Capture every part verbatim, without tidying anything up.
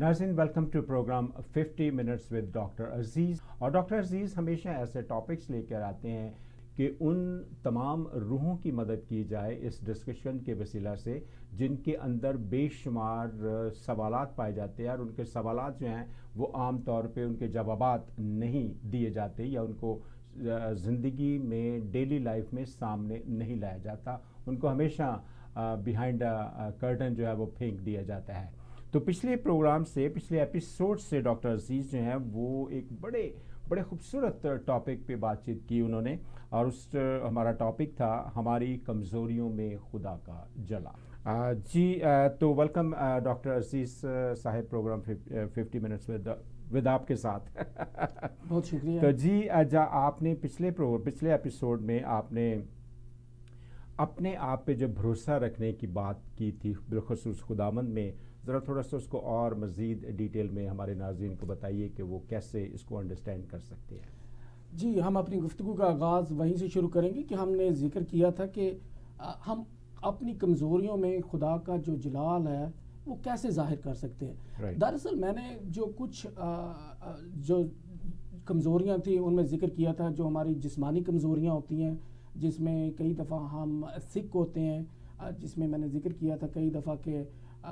नाज़रीन, welcome to programme fifty minutes with doctor Aziz. और doctor अजीज़ हमेशा ऐसे टॉपिक्स लेकर आते हैं कि उन तमाम रूहों की मदद की जाए इस डिस्कशन के वसीला से जिनके अंदर बेशुमार सवालात पाए जाते हैं और उनके सवालात जो हैं वो आम तौर पे उनके जवाबात नहीं दिए जाते या उनको ज़िंदगी में डेली लाइफ में सामने नहीं लाया जाता, उनको हमेशा बिहाइंड कर्टन जो है वो फेंक दिया जाता है। तो पिछले प्रोग्राम से, पिछले एपिसोड से डॉक्टर अजीज़ जो हैं वो एक बड़े बड़े खूबसूरत टॉपिक पे बातचीत की उन्होंने, और उस हमारा टॉपिक था हमारी कमज़ोरियों में खुदा का जला। आ, जी आ, तो welcome doctor Aziz sahib programme fifty minutes with with आपके साथ। बहुत शुक्रिया। तो जी जा आपने पिछले प्रोग्राम पिछले एपिसोड में आपने अपने आप पे जो भरोसा रखने की बात की थी बिलखुसूस खुदावंद में, ज़रा थोड़ा सा उसको और मज़ीद डिटेल में हमारे नाज़रीन को बताइए कि वो कैसे इसको अंडरस्टैंड कर सकते हैं। जी, हम अपनी गुफ्तगू का आगाज़ वहीं से शुरू करेंगे कि हमने जिक्र किया था कि हम अपनी कमज़ोरियों में खुदा का जो जलाल है वो कैसे ज़ाहिर कर सकते हैं। right. दरअसल मैंने जो कुछ जो कमज़ोरियाँ थी उनमें ज़िक्र किया था, जो हमारी जिस्मानी कमज़ोरियाँ होती हैं जिसमें कई दफ़ा हम सिक होते हैं, जिसमें मैंने ज़िक्र किया था कई दफ़ा के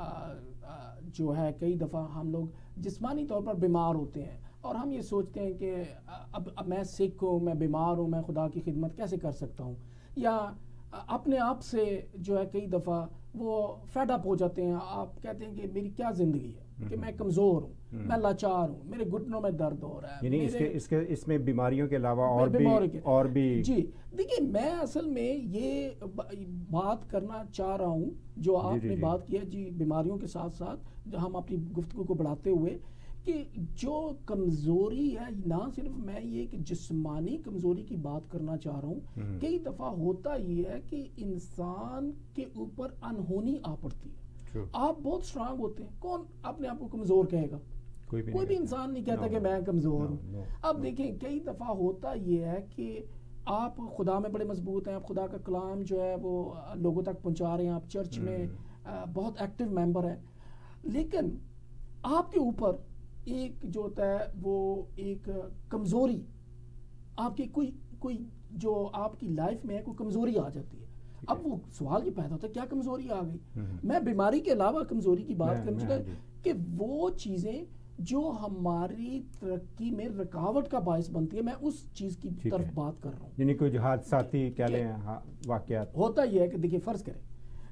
जो है कई दफ़ा हम लोग जिस्मानी तौर पर बीमार होते हैं और हम ये सोचते हैं कि अब, अब मैं सिक हूँ, मैं बीमार हूँ, मैं खुदा की खिदमत कैसे कर सकता हूँ, या अपने आप से जो है कई दफ़ा वो फेड अप हो जाते हैं। आप कहते हैं कि मेरी क्या ज़िंदगी है कि मैं कमज़ोर हूँ, मैं लाचार हूँ, मेरे घुटनों में दर्द हो रहा है। यानी इसके इसके इसमें बीमारियों के अलावा और भी और भी जी देखिए, मैं असल में ये बात करना चाह रहा हूँ जो आपने बात किया जी, बीमारियों के साथ साथ हम अपनी गुफ्तगू को बढ़ाते हुए कि जो कमज़ोरी है, ना सिर्फ मैं ये कि जिस्मानी कमज़ोरी की बात करना चाह रहा हूँ, कई दफ़ा होता ये है कि इंसान के ऊपर अनहोनी आ पड़ती है। आप बहुत स्ट्रांग होते हैं, कौन अपने आप को कमज़ोर कहेगा? कोई भी, कोई भी इंसान नहीं कहता कि मैं कमज़ोर हूँ। अब देखें, कई दफ़ा होता ये है कि आप खुदा में बड़े मजबूत हैं, आप खुदा का कलाम जो है वो लोगों तक पहुँचा रहे हैं, आप चर्च में बहुत एक्टिव मेंबर हैं, लेकिन आपके ऊपर एक जो होता है वो एक कमज़ोरी आपकी कोई कोई जो आपकी लाइफ में है कोई कमज़ोरी आ जाती है। अब वो सवाल ये पैदा होता है क्या कमज़ोरी आ गई? मैं बीमारी के अलावा कमज़ोरी की बात करना चाहता हूँ कि वो चीज़ें जो हमारी तरक्की में रुकावट का बायस बनती है, मैं उस चीज़ की तरफ बात कर रहा हूँ। यानी कोई हादसाती क्या लें वाक़यात होता ये है कि देखिए फ़र्ज़ करें,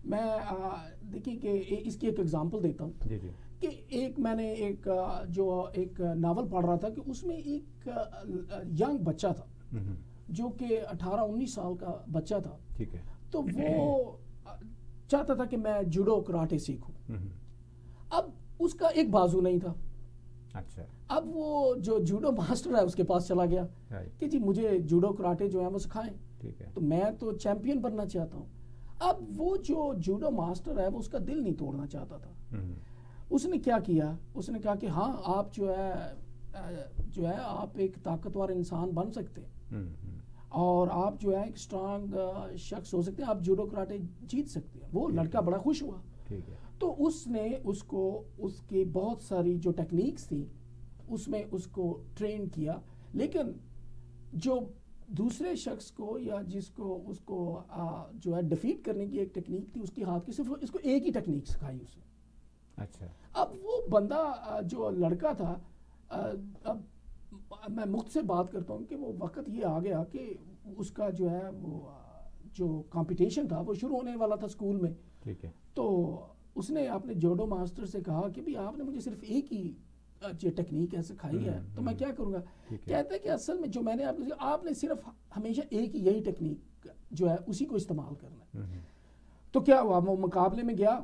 मैं देखिए कि इसकी एक एग्जांपल देता हूँ कि एक मैंने एक जो एक नावल पढ़ रहा था कि उसमें एक यंग बच्चा था जो कि अठारह उन्नीस साल का बच्चा था। ठीक है। तो वो चाहता था कि मैं जूडो कराटे सीखूं। अब उसका एक बाजू नहीं था। अच्छा। अब वो जो जूडो मास्टर है उसके पास चला गया कि जी मुझे जूडो कराटे जो है वो सिखाएं। ठीक है। तो मैं तो चैंपियन बनना चाहता हूँ। अब वो जो जूडो मास्टर है वो उसका दिल नहीं तोड़ना चाहता था। उसने क्या किया, उसने कहा कि हाँ आप जो है जो है आप एक ताकतवर इंसान बन सकते हैं और आप जो है एक स्ट्रांग शख्स हो सकते हैं, आप जूडो कराटे जीत सकते हैं। वो लड़का बड़ा खुश हुआ। ठीक है। तो उसने उसको उसकी बहुत सारी जो टेक्निक्स थी उसमें उसको ट्रेन किया, लेकिन जो दूसरे शख्स को या जिसको उसको आ, जो है डिफीट करने की एक टेक्निक थी उसकी हाथ की, सिर्फ इसको एक ही टेक्निक सिखाई उसने। अच्छा। अब वो बंदा जो लड़का था, अब मैं मुख्त से बात करता हूँ कि वो वक्त ये आ गया कि उसका जो है वो जो कंपटीशन था वो शुरू होने वाला था स्कूल में। ठीक है। तो उसने अपने जूडो मास्टर से कहा कि भाई आपने मुझे सिर्फ एक ही जो टेक्निक है सिखाई है तो मैं क्या करूँगा? कहता है कि असल में जो मैंने आपको आपने सिर्फ हमेशा एक ही यही टेक्निक जो है उसी को इस्तेमाल करना है। तो क्या हुआ, वो मुकाबले में गया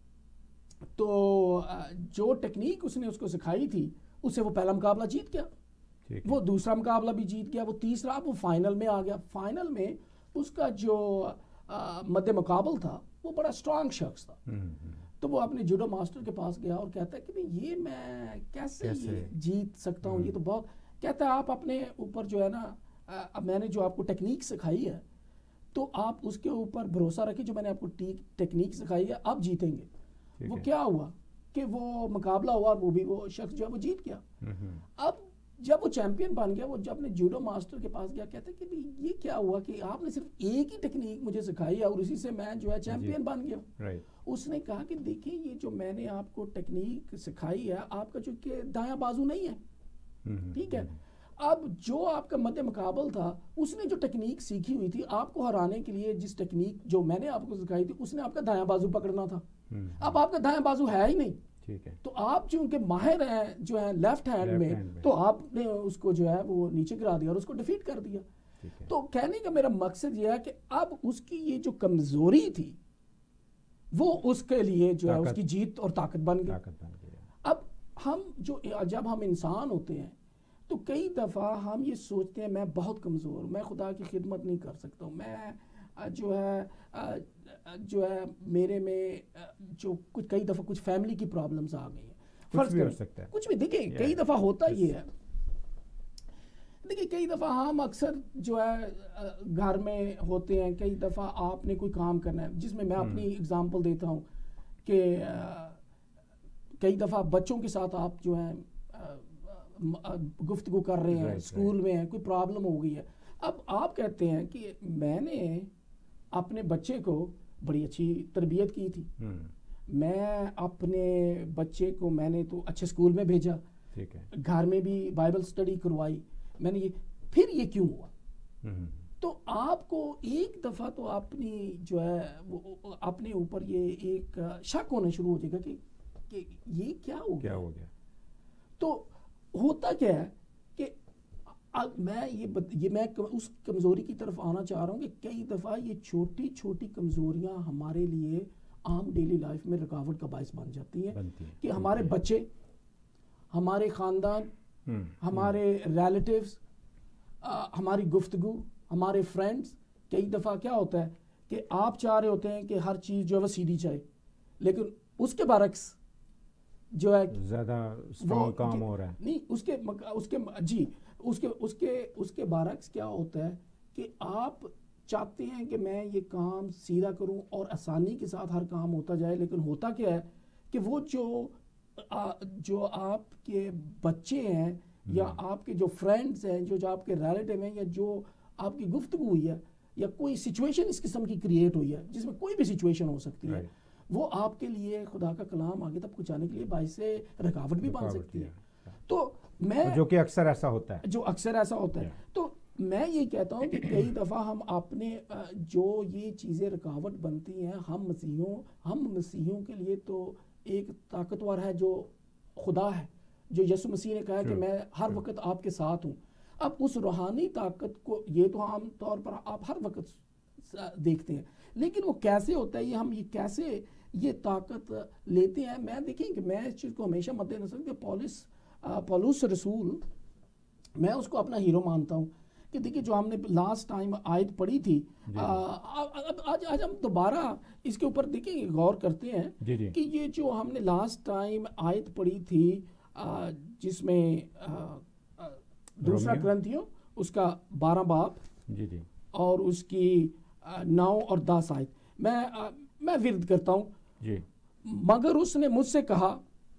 तो जो टेक्निक उसने उसको सिखाई थी उससे वो पहला मुकाबला जीत गया, वो दूसरा मुकाबला भी जीत गया, वो तीसरा, वो फाइनल में आ गया। फाइनल में उसका जो मध्य मुकाबल था वो बड़ा स्ट्रांग शख्स था। तो वो अपने जूडो मास्टर के पास गया और कहता है कि भाई ये मैं कैसे, कैसे? ये जीत सकता हूँ, ये तो बहुत। कहता है आप अपने ऊपर जो है ना, अब मैंने जो आपको टेक्निक सिखाई है तो आप उसके ऊपर भरोसा रखिए, जो मैंने आपको टेक्निक सिखाई है आप जीतेंगे। वो क्या हुआ کہ وہ مقابلہ ہوا اور وہ بھی وہ شخص جو ہے وہ جیت گیا. اب جب وہ چیمپئن بن گیا, وہ جب اپنے جوڈو ماسٹر کے پاس گیا, کہتے کہ یہ کیا ہوا کہ آپ نے صرف ایک ہی ٹیکنیک مجھے سکھائی ہے اور اسی سے میں جو ہے چیمپئن بن گیا. اس نے کہا کہ دیکھیں یہ جو میں نے آپ کو ٹیکنیک سکھائی ہے, آپ کا چونکہ دایاں بازو نہیں ہے, ٹھیک ہے, اب جو آپ کا مد مقابل تھا اس نے جو ٹیکنیک سیکھی ہوئی تھی آپ کو ہرانے کے لیے, جس ٹیکنیک جو میں نے آپ کو سکھائی تھی اس نے آپ کا دایاں بازو پکڑنا تھا. اب آپ کا دایاں بازو ہے ہی نہیں, تو آپ چونکہ ماہر ہیں جو ہے لیفٹ ہینڈ میں, تو آپ نے اس کو جو ہے وہ نیچے گرا دیا اور اس کو ڈیفیٹ کر دیا. تو کہنے کا میرا مقصد یہ ہے کہ اب اس کی یہ جو کمزوری تھی وہ اس کے لیے جو ہے اس کی جیت اور طاقت بن گئی. اب ہم جو جب ہم انسان ہوتے ہیں تو کئی دفعہ ہم یہ سوچتے ہیں میں بہت کمزور ہوں, میں خدا کی خدمت نہیں کر سکتا ہوں, میں جو ہے جو ہے میرے میں جو کچھ کئی دفعہ کچھ فیملی کی پرابلمز آ گئی ہیں, فرض کریں کچھ بھی. دیکھیں کئی دفعہ ہوتا یہ ہے, دیکھیں کئی دفعہ ہم اکثر جو ہے گھر میں ہوتے ہیں, کئی دفعہ آپ نے کوئی کام کرنا ہے, جس میں میں اپنی اگزامپل دیتا ہوں کہ کئی دفعہ بچوں کے ساتھ آپ جو ہیں گفتگو کر رہے ہیں, اسکول میں ہیں, کوئی پرابلم ہو گئی ہے. اب آپ کہتے ہیں کہ میں نے اپنے بچے کو بڑی اچھی تربیت کی تھی, میں اپنے بچے کو میں نے تو اچھے اسکول میں بھیجا, گھر میں بھی بائبل اسٹڈی کروائی, میں نے یہ, پھر یہ کیوں ہوا؟ تو آپ کو ایک دفعہ تو اپنی جو ہے وہ اپنے اوپر یہ ایک شک ہونا شروع ہو جائے گا کہ کہ یہ کیا ہو گیا. تو ہوتا کیا ہے کہ میں یہ یہ میں اس کمزوری کی طرف آنا چاہ رہا ہوں کہ کئی دفعہ یہ چھوٹی چھوٹی کمزوریاں ہمارے لیے عام ڈیلی لائف میں رکاوٹ کا باعث بن جاتی ہیں کہ ہمارے بچے, ہمارے خاندان, ہمارے ریلیٹیوز, ہماری گفتگو, ہمارے فرینڈز, کئی دفعہ کیا ہوتا ہے کہ آپ چاہ رہے ہوتے ہیں کہ ہر چیز جو ہے وہ سیدھی چاہے, لیکن اس کے برعکس جو ہے زیادہ اسٹرانگ کام ہو رہا ہے. نہیں, اس کے اس کے جی اس کے اس کے اس کے برعکس کیا ہوتا ہے کہ آپ چاہتے ہیں کہ میں یہ کام سیدھا کروں اور آسانی کے ساتھ ہر کام ہوتا جائے, لیکن ہوتا کیا ہے کہ وہ جو جو آپ کے بچے ہیں یا آپ کے جو فرینڈز ہیں, جو جو آپ کے ریلیٹیو ہیں, یا جو آپ کی گفتگو ہوئی ہے, یا کوئی سچویشن اس قسم کی کریٹ ہوئی ہے, جس میں کوئی بھی سچویشن ہو سکتی ہے, وہ آپ کے لیے خدا کا کلام آگے تک پہنچانے کے لیے باعث رکاوٹ بھی بن سکتی ہے. تو میں جو کہ اکثر ایسا ہوتا ہے جو اکثر ایسا ہوتا ہے تو میں یہ کہتا ہوں کہ کئی دفعہ ہم اپنے جو یہ چیزیں رکاوٹ بنتی ہیں, ہم مسیحیوں ہم مسیحیوں کے لیے تو ایک طاقتور ہے جو خدا ہے, جو یسوع مسیح نے کہا کہ میں ہر وقت آپ کے ساتھ ہوں. اب اس روحانی طاقت کو یہ تو عام طور پر آپ ہر وقت دیکھتے ہیں, لیکن وہ کیسے ہوتا ہے, یہ ہم یہ کیسے یہ طاقت لیتے ہیں. میں دیکھیں کہ میں اس چیز کو ہمیشہ مد نظر کہ پولس پولس رسول, میں اس کو اپنا ہیرو مانتا ہوں کہ دیکھیں جو ہم نے لاسٹ ٹائم آیت پڑھی تھی, آج آج ہم دوبارہ اس کے اوپر دیکھیں غور کرتے ہیں کہ یہ جو ہم نے لاسٹ ٹائم آیت پڑھی تھی جس میں دوسرا کرنتھیوں اس کا بارہ باب اور اس کی نو اور دس آیت, میں میں ورد کرتا ہوں جی. مگر اس نے مجھ سے کہا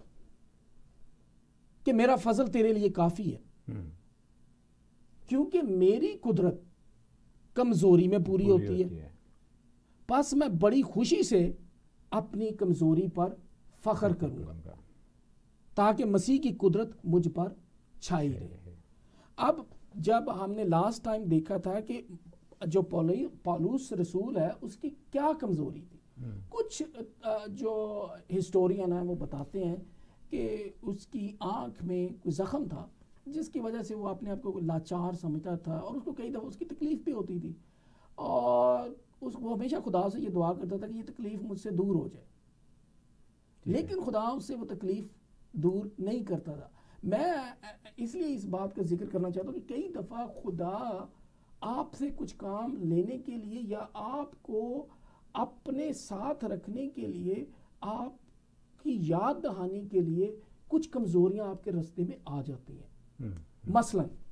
کہ میرا فضل تیرے لیے کافی ہے, کیونکہ میری قدرت کمزوری میں پوری ہوتی ہے, پس میں بڑی خوشی سے اپنی کمزوری پر فخر کروں گا تاکہ مسیح کی قدرت مجھ پر چھائی رہے. اب جب ہم نے لاسٹ ٹائم دیکھا تھا کہ جو پولس رسول ہے اس کی کیا کمزوری تھی, کچھ جو ہسٹورین ہیں وہ بتاتے ہیں کہ اس کی آنکھ میں کوئی زخم تھا جس کی وجہ سے وہ اپنے آپ کو لاچار سمجھتا تھا, اور اس کو کئی دفعہ اس کی تکلیف بھی ہوتی تھی, اور اس وہ ہمیشہ خدا سے یہ دعا کرتا تھا کہ یہ تکلیف مجھ سے دور ہو جائے, لیکن خدا اس سے وہ تکلیف دور نہیں کرتا تھا. میں اس لیے اس بات کا ذکر کرنا چاہتا ہوں کہ کئی دفعہ خدا آپ سے کچھ کام لینے کے لیے یا آپ کو اپنے ساتھ رکھنے کے لیے, آپ کی یاد دہانی کے لیے کچھ کمزوریاں آپ کے رستے میں آ جاتی ہیں. مثلا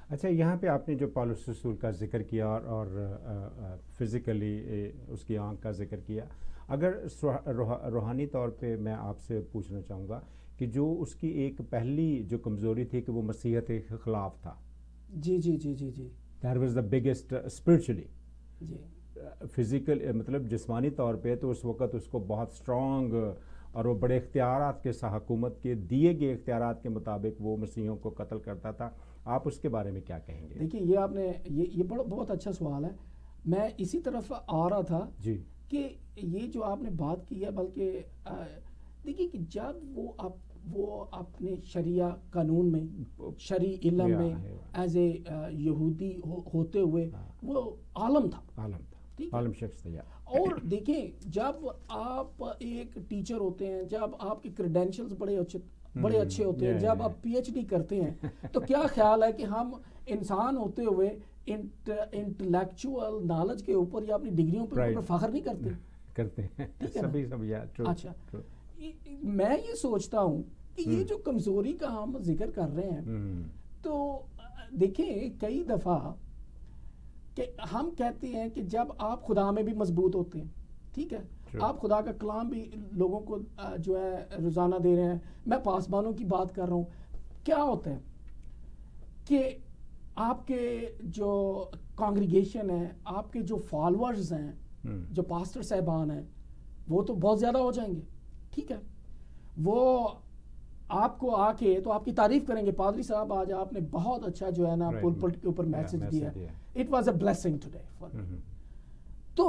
اچھا یہاں پہ آپ نے جو پالوس رسول کا ذکر کیا اور اور فزیکلی اس کی آنکھ کا ذکر کیا، اگر روحانی طور پہ میں آپ سے پوچھنا چاہوں گا کہ جو اس کی ایک پہلی جو کمزوری تھی کہ وہ مسیحیت کے خلاف تھا. جی جی جی جی جی that was the biggest spiritually. جی فزیکل مطلب جسمانی طور پہ تو اس وقت اس کو بہت اسٹرانگ اور وہ بڑے اختیارات کے ساتھ حکومت کے دیے گئے اختیارات کے مطابق وہ مسیحیوں کو قتل کرتا تھا. آپ اس کے بارے میں کیا کہیں گے؟ دیکھیں یہ آپ نے یہ یہ بڑا بہت اچھا سوال ہے. میں اسی طرف آ رہا تھا جی کہ یہ جو آپ نے بات کی ہے، بلکہ دیکھیے کہ جب وہ آپ وہ اپنے شریعہ قانون میں شرعی علم میں ایز اے یہودی ہوتے ہوئے وہ عالم تھا عالم تھا عالم شخص تھا. اور دیکھیں جب آپ ایک ٹیچر ہوتے ہیں، جب آپ کے کریڈینشلز بڑے اچھے بڑے اچھے ہوتے ہیں، جب آپ پی ایچ ڈی کرتے ہیں تو کیا خیال ہے کہ ہم انسان ہوتے ہوئے انٹلیکچوئل نالج کے اوپر یا اپنی ڈگریوں پر فخر نہیں کرتے کرتے ہیں سبھی سب. اچھا میں یہ سوچتا ہوں کہ یہ جو کمزوری کا ہم ذکر کر رہے ہیں تو دیکھیں کئی دفعہ کہ ہم کہتے ہیں کہ جب آپ خدا میں بھی مضبوط ہوتے ہیں، ٹھیک ہے، آپ خدا کا کلام بھی لوگوں کو جو ہے روزانہ دے رہے ہیں. میں پاسبانوں کی بات کر رہا ہوں. کیا ہوتا ہے کہ آپ کے جو کانگریگیشن ہے، آپ کے جو فالورز ہیں، جو پاسٹر صاحبان ہیں، وہ تو بہت زیادہ ہو جائیں گے، ٹھیک ہے. وہ آپ کو آ کے تو آپ کی تعریف کریں گے، پادری صاحب آج آپ نے بہت اچھا جو ہے نا پلپٹ کے اوپر میسج دیا، it was a blessing today for me. تو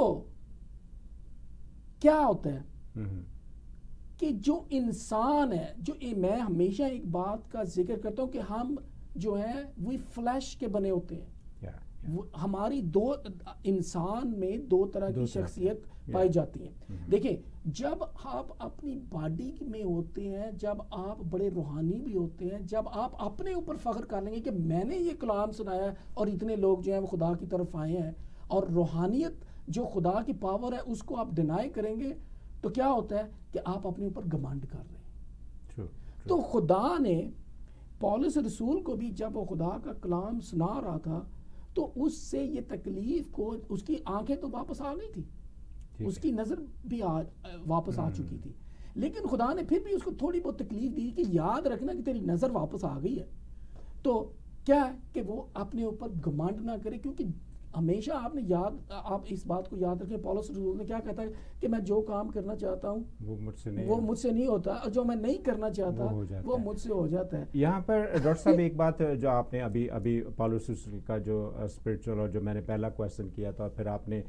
کیا ہوتا ہے کہ جو انسان ہے، جو میں ہمیشہ ایک بات کا ذکر کرتا ہوں کہ ہم جو ہیں وہ فلیش کے بنے ہوتے ہیں. ہماری دو انسان میں دو طرح کی شخصیت پائی جاتی ہیں. دیکھیں جب آپ اپنی باڈی میں ہوتے ہیں، جب آپ بڑے روحانی بھی ہوتے ہیں، جب آپ اپنے اوپر فخر کر لیں گے کہ میں نے یہ کلام سنایا اور اتنے لوگ جو ہیں وہ خدا کی طرف آئے ہیں، اور روحانیت جو خدا کی پاور ہے اس کو آپ ڈینائی کریں گے، تو کیا ہوتا ہے کہ آپ اپنے اوپر گمانڈ کر رہے ہیں. true, true. تو خدا نے پولس رسول کو بھی جب وہ خدا کا کلام سنا رہا تھا تو اس سے یہ تکلیف کو، اس کی آنکھیں تو واپس آ گئی تھی، اس کی نظر بھی واپس آ چکی تھی، لیکن خدا نے پھر بھی اس کو تھوڑی بہت تکلیف دی کہ یاد رکھنا کہ تیری نظر واپس آ گئی ہے. تو کیا ہے کہ وہ اپنے اوپر گمانڈ نہ کرے، کیونکہ ہمیشہ آپ نے یاد آپ اس بات کو یاد رکھیں، پولس رسول نے کیا کہتا ہے کہ میں جو کام کرنا چاہتا ہوں وہ مجھ سے نہیں وہ مجھ سے نہیں ہوتا، اور جو میں نہیں کرنا چاہتا وہ مجھ سے ہو جاتا ہے. یہاں پر ڈاکٹر صاحب ایک بات جو آپ نے ابھی ابھی پولس رسول کا جو اسپرچل اور جو میں نے پہلا کویسچن کیا تھا، پھر آپ نے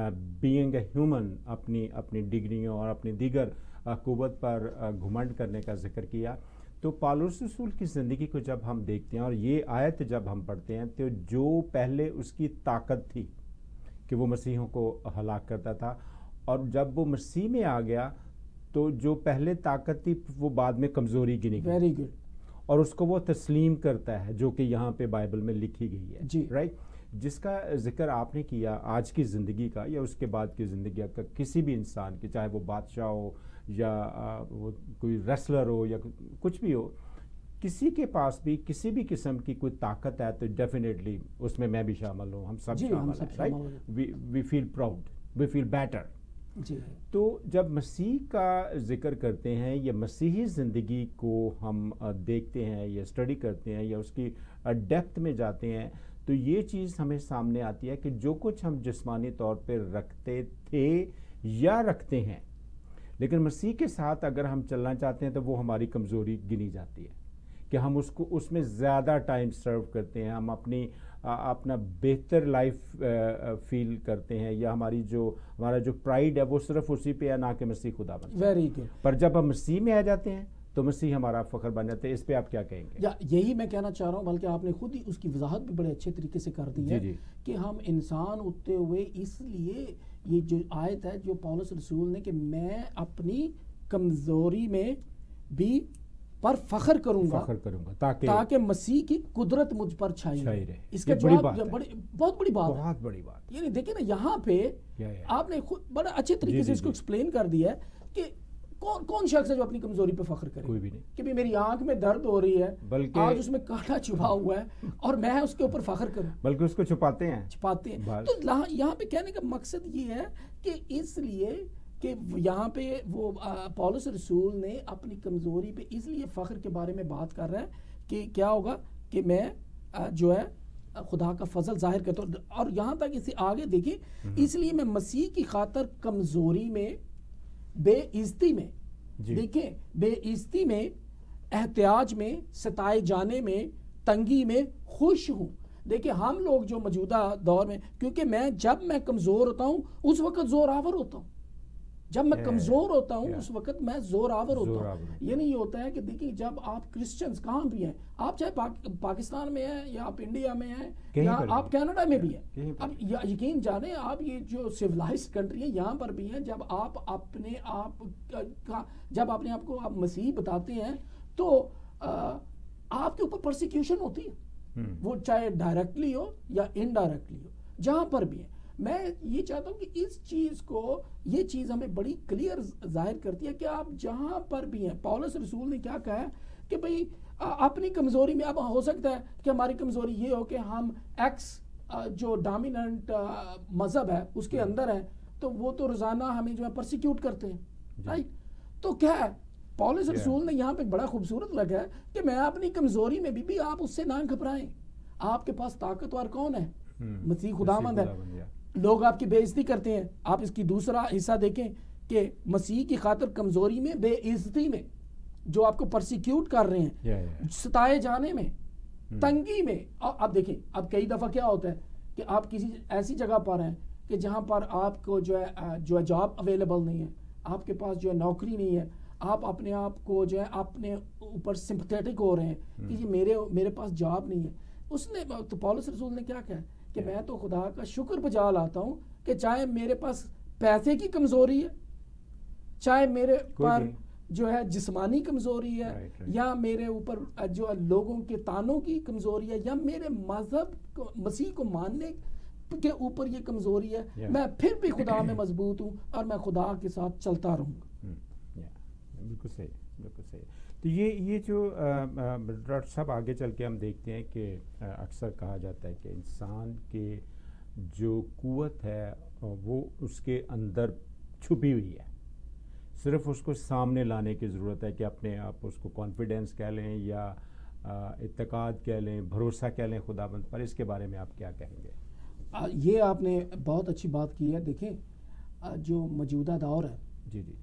بینگ اے ہیومن اپنی اپنی ڈگریوں اور اپنی دیگر قوت پر گھمنڈ کرنے کا ذکر کیا. تو پولس رسول کی زندگی کو جب ہم دیکھتے ہیں اور یہ آیت جب ہم پڑھتے ہیں تو جو پہلے اس کی طاقت تھی کہ وہ مسیحوں کو ہلاک کرتا تھا، اور جب وہ مسیح میں آ گیا تو جو پہلے طاقت تھی وہ بعد میں کمزوری گنی گئی. Very good. اور اس کو وہ تسلیم کرتا ہے جو کہ یہاں پہ بائبل میں لکھی گئی ہے. جی رائٹ. جس کا ذکر آپ نے کیا آج کی زندگی کا یا اس کے بعد کی زندگی کا کسی بھی انسان کی، چاہے وہ بادشاہ ہو یا وہ کوئی ریسلر ہو یا کچھ بھی ہو، کسی کے پاس بھی کسی بھی قسم کی کوئی طاقت ہے تو ڈیفینیٹلی اس میں میں بھی شامل ہوں، ہم سب شامل ہیں. Right. We feel proud, we feel better. جی. تو جب مسیح کا ذکر کرتے ہیں یا مسیحی زندگی کو ہم دیکھتے ہیں یا اسٹڈی کرتے ہیں یا اس کی ڈیپتھ میں جاتے ہیں تو یہ چیز ہمیں سامنے آتی ہے کہ جو کچھ ہم جسمانی طور پہ رکھتے تھے یا رکھتے ہیں، لیکن مسیح کے ساتھ اگر ہم چلنا چاہتے ہیں تو وہ ہماری کمزوری گنی جاتی ہے کہ ہم اس کو اس میں زیادہ ٹائم سرو کرتے ہیں، ہم اپنی اپنا بہتر لائف فیل کرتے ہیں، یا ہماری جو ہمارا جو پرائیڈ ہے وہ صرف اسی پہ ہے، نہ کہ مسیح خدا بن. Very good. پر جب ہم مسیح میں آ جاتے ہیں تو مسیح ہمارا فخر بن جاتے ہیں. اس پہ آپ کیا کہیں گے؟ یا یہی میں کہنا چاہ رہا ہوں، بلکہ آپ نے خود ہی اس کی وضاحت بھی بڑے اچھے طریقے سے کر دی ہے. جی جی. کہ ہم انسان ہوتے ہوئے اس لیے یہ جو آیت ہے جو پولس رسول نے کہ میں اپنی کمزوری میں بھی پر فخر کروں گا فخر کروں گا تاکہ تاکہ مسیح کی قدرت مجھ پر چھائی رہے. اس کا بڑی جواب بہت بڑی بات بہت بڑی بات. یعنی دیکھیں نا یہاں پہ آپ نے خود بڑا اچھے طریقے سے اس کو ایکسپلین کر دیا ہے کہ کون کون شخص ہے جو اپنی کمزوری پہ فخر کرے؟ کوئی بھی نہیں کہ میری آنکھ میں درد ہو رہی ہے، بلکہ آج اس میں کانٹا چھپا ہوا ہے اور میں اس کے اوپر فخر کروں، بلکہ اس کو چھپاتے ہیں چھپاتے ہیں. تو یہاں پہ کہنے کا مقصد یہ ہے کہ اس لیے کہ یہاں پہ وہ پولس رسول نے اپنی کمزوری پہ اس لیے فخر کے بارے میں بات کر رہا ہے کہ کیا ہوگا کہ میں جو ہے خدا کا فضل ظاہر کرتا ہوں. اور یہاں تک اسے آگے دیکھیں، اس لیے میں مسیح کی خاطر کمزوری میں، بے عزتی میں، دیکھیں بے عزتی میں، احتیاج میں، ستائے جانے میں، تنگی میں خوش ہوں. دیکھیں ہم لوگ جو موجودہ دور میں، کیونکہ میں جب میں کمزور ہوتا ہوں اس وقت زور آور ہوتا ہوں، جب میں کمزور ہوتا ہوں اس وقت میں زور آور ہوتا ہوں. یہ نہیں ہوتا ہے کہ دیکھیں جب آپ کرسچنز کہاں بھی ہیں، آپ چاہے پاکستان میں ہیں یا آپ انڈیا میں ہیں یا آپ کینیڈا میں بھی ہیں، اب یقین جانیں آپ یہ جو سیولائزڈ کنٹری ہیں یہاں پر بھی ہیں، جب آپ اپنے آپ جب اپنے آپ کو آپ مسیح بتاتے ہیں تو آپ کے اوپر پرسیکیوشن ہوتی ہے، وہ چاہے ڈائریکٹلی ہو یا انڈائریکٹلی ہو، جہاں پر بھی ہے. میں یہ چاہتا ہوں کہ اس چیز کو، یہ چیز ہمیں بڑی کلیئر ظاہر کرتی ہے کہ آپ جہاں پر بھی ہیں. پولس رسول نے کیا کہا ہے کہ بھئی اپنی کمزوری میں، اب ہو سکتا ہے کہ ہماری کمزوری یہ ہو کہ ہم ایکس جو ڈومیننٹ مذہب ہے اس کے اندر ہے، تو وہ تو روزانہ ہمیں جو ہے پرسیکیوٹ کرتے ہیں، رائٹ. تو کیا ہے پولس رسول نے یہاں پہ بڑا خوبصورت لگا ہے کہ میں اپنی کمزوری میں بھی بھی آپ اس سے نہ گھبرائیں. آپ کے پاس طاقتور کون ہے؟ مسیح خداوند ہے. لوگ آپ کی بے عزتی کرتے ہیں، آپ اس کی دوسرا حصہ دیکھیں کہ مسیح کی خاطر کمزوری میں، بے عزتی میں، جو آپ کو پرسیکیوٹ کر رہے ہیں، ستائے جانے میں، تنگی میں. اب دیکھیں اب کئی دفعہ کیا ہوتا ہے کہ آپ کسی ایسی جگہ پر ہیں کہ جہاں پر آپ کو جو ہے جو ہے جاب اویلیبل نہیں ہے، آپ کے پاس جو ہے نوکری نہیں ہے، آپ اپنے آپ کو جو ہے اپنے اوپر سمپتھیٹک ہو رہے ہیں کہ یہ میرے میرے پاس جاب نہیں ہے. اس نے تو پولس رسول نے کیا کہا کہ میں تو خدا کا شکر بجا لاتا ہوں کہ چاہے میرے پاس پیسے کی کمزوری ہے، چاہے میرے پر جو ہے جسمانی کمزوری ہے، یا میرے اوپر جو لوگوں کے تانوں کی کمزوری ہے، یا میرے مذہب مسیح کو ماننے کے اوپر یہ کمزوری ہے، میں پھر بھی خدا میں مضبوط ہوں اور میں خدا کے ساتھ چلتا رہوں گا. بالکل صحیح، بالکل صحیح. تو یہ یہ جو ڈاکٹر صاحب آگے چل کے ہم دیکھتے ہیں کہ اکثر کہا جاتا ہے کہ انسان کے جو قوت ہے وہ اس کے اندر چھپی ہوئی ہے، صرف اس کو سامنے لانے کی ضرورت ہے کہ اپنے آپ اس کو کانفیڈنس کہہ لیں یا اعتقاد کہہ لیں، بھروسہ کہہ لیں خداوند پر. اس کے بارے میں آپ کیا کہیں گے؟ یہ آپ نے بہت اچھی بات کی ہے. دیکھیں جو موجودہ دور ہے جی جی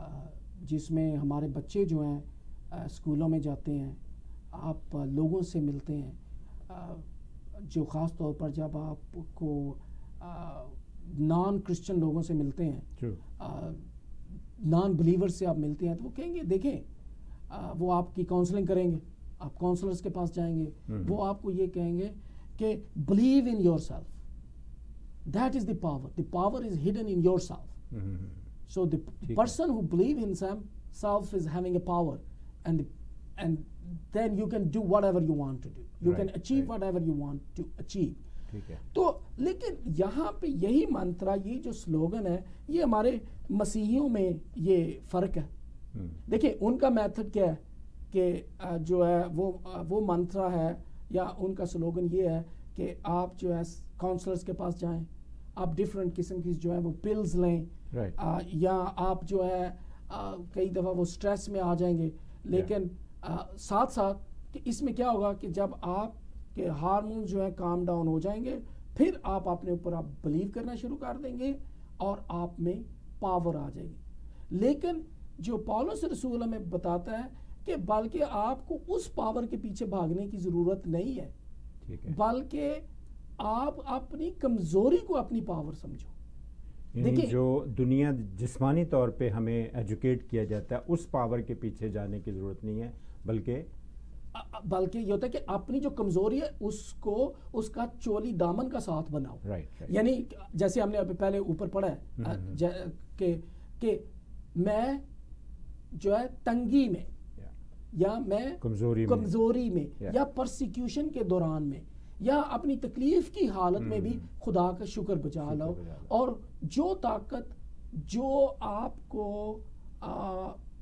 جس میں ہمارے بچے جو ہیں اسکولوں میں جاتے ہیں، آپ لوگوں سے ملتے ہیں، جو خاص طور پر جب آپ کو نان کرسچن لوگوں سے ملتے ہیں، نان بلیور سے آپ ملتے ہیں، تو وہ کہیں گے دیکھیں وہ آپ کی کاؤنسلنگ کریں گے، آپ کاؤنسلرز کے پاس جائیں گے، وہ آپ کو یہ کہیں گے کہ believe in yourself, that is the power, the power is hidden in yourself. So the person who believes in himself is having a power, and and then you can do whatever you want to do. You right, can achieve right. whatever you want to achieve. ٹھیک ہے. تو لیکن یہاں پہ یہی منترا، یہ جو slogan ہے، یہ ہمارے مسیحیوں میں یہ فرق ہے. دیکھیں ان کا میتھڈ کیا ہے کہ جو ہے وہ وہ منترا ہے یا ان کا سلوگن یہ ہے کہ آپ جو ہے کاؤنسلرز کے پاس جائیں، آپ ڈفرینٹ قسم کی جو ہے وہ پلز لیں، Right. آ, یا آپ جو ہے آ, کئی دفعہ وہ سٹریس میں آ جائیں گے، لیکن yeah. آ, ساتھ ساتھ کہ اس میں کیا ہوگا کہ جب آپ کے ہارمون جو ہے کام ڈاؤن ہو جائیں گے، پھر آپ اپنے اوپر آپ بلیو کرنا شروع کر دیں گے اور آپ میں پاور آ جائے گی. لیکن جو پولس رسول ہمیں بتاتا ہے کہ بلکہ آپ کو اس پاور کے پیچھے بھاگنے کی ضرورت نہیں ہے، بلکہ آپ اپنی کمزوری کو اپنی پاور سمجھو. یعنی جو دنیا جسمانی طور پہ ہمیں ایجوکیٹ کیا جاتا ہے اس پاور کے پیچھے جانے کی ضرورت نہیں ہے، بلکہ بلکہ یہ ہوتا ہے کہ اپنی جو کمزوری ہے اس کو اس کا چولی دامن کا ساتھ بناؤ. right, right. یعنی جیسے ہم نے پہلے اوپر پڑھا ہے کہ کہ میں جو ہے تنگی میں yeah. یا میں کمزوری میں, کمزوری میں yeah. یا پرسیکیوشن کے دوران میں یا اپنی تکلیف کی حالت میں بھی خدا کا شکر بجا لاؤ. اور جو طاقت جو آپ کو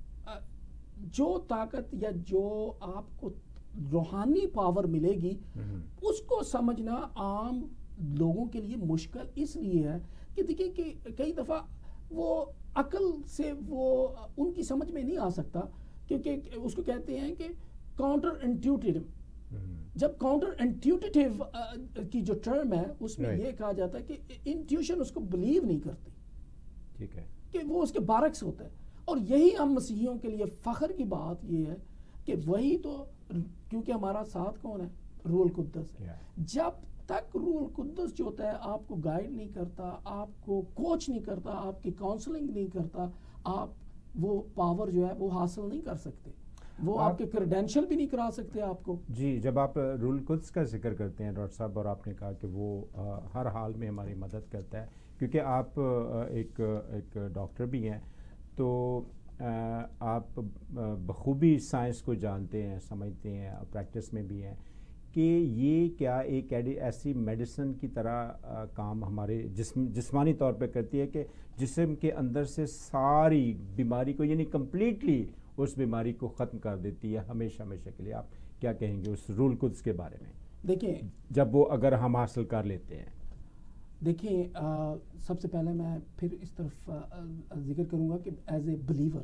جو طاقت یا جو آپ کو روحانی پاور ملے گی اس کو سمجھنا عام لوگوں کے لیے مشکل اس لیے ہے کہ دیکھیں کہ کئی دفعہ وہ عقل سے وہ ان کی سمجھ میں نہیں آ سکتا، کیونکہ اس کو کہتے ہیں کہ کاؤنٹر انٹیوٹیو. جب کاؤنٹر انٹیوٹیو کی جو ٹرم ہے اس میں یہ کہا جاتا ہے کہ انٹیوشن اس کو بلیو نہیں کرتی، ٹھیک ہے، کہ وہ اس کے برعکس ہوتا ہے. اور یہی ہم مسیحیوں کے لیے فخر کی بات یہ ہے کہ وہی تو، کیونکہ ہمارا ساتھ کون ہے؟ روح القدس ہے. جب تک روح القدس جو ہوتا ہے آپ کو گائیڈ نہیں کرتا، آپ کو کوچ نہیں کرتا، آپ کی کاؤنسلنگ نہیں کرتا، آپ وہ پاور جو ہے وہ حاصل نہیں کر سکتے، وہ آپ کے کریڈینشل بھی نہیں کرا سکتے آپ کو. جی، جب آپ روح القدس کا ذکر کرتے ہیں ڈاکٹر صاحب، اور آپ نے کہا کہ وہ ہر حال میں ہماری مدد کرتا ہے، کیونکہ آپ ایک ایک ڈاکٹر بھی ہیں، تو آپ بخوبی سائنس کو جانتے ہیں، سمجھتے ہیں، پریکٹس میں بھی ہیں کہ یہ کیا ایک ایسی میڈیسن کی طرح کام ہمارے جسم جسمانی طور پہ کرتی ہے کہ جسم کے اندر سے ساری بیماری کو، یعنی کمپلیٹلی اس بیماری کو ختم کر دیتی ہے ہمیشہ ہمیشہ کے لیے. آپ کیا کہیں گے اس روح القدس کے بارے میں؟ دیکھیں، جب وہ اگر ہم حاصل کر لیتے ہیں. دیکھیں، سب سے پہلے میں پھر اس طرف ذکر کروں گا کہ ایز اے بلیور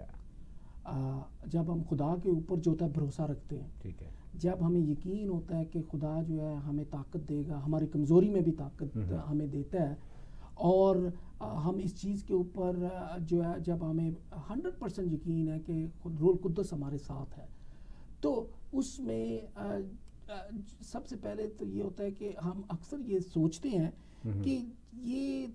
جب ہم خدا کے اوپر جو ہوتا ہے بھروسہ رکھتے ہیں، ٹھیک ہے، جب ہمیں یقین ہوتا ہے کہ خدا جو ہے ہمیں طاقت دے گا، ہماری کمزوری میں بھی طاقت ہمیں دیتا ہے، اور ہم اس چیز کے اوپر جو ہے جب ہمیں ہنڈریڈ پرسینٹ یقین ہے کہ روح القدس ہمارے ساتھ ہے، تو اس میں سب سے پہلے تو یہ ہوتا ہے کہ ہم اکثر یہ سوچتے ہیں کہ یہ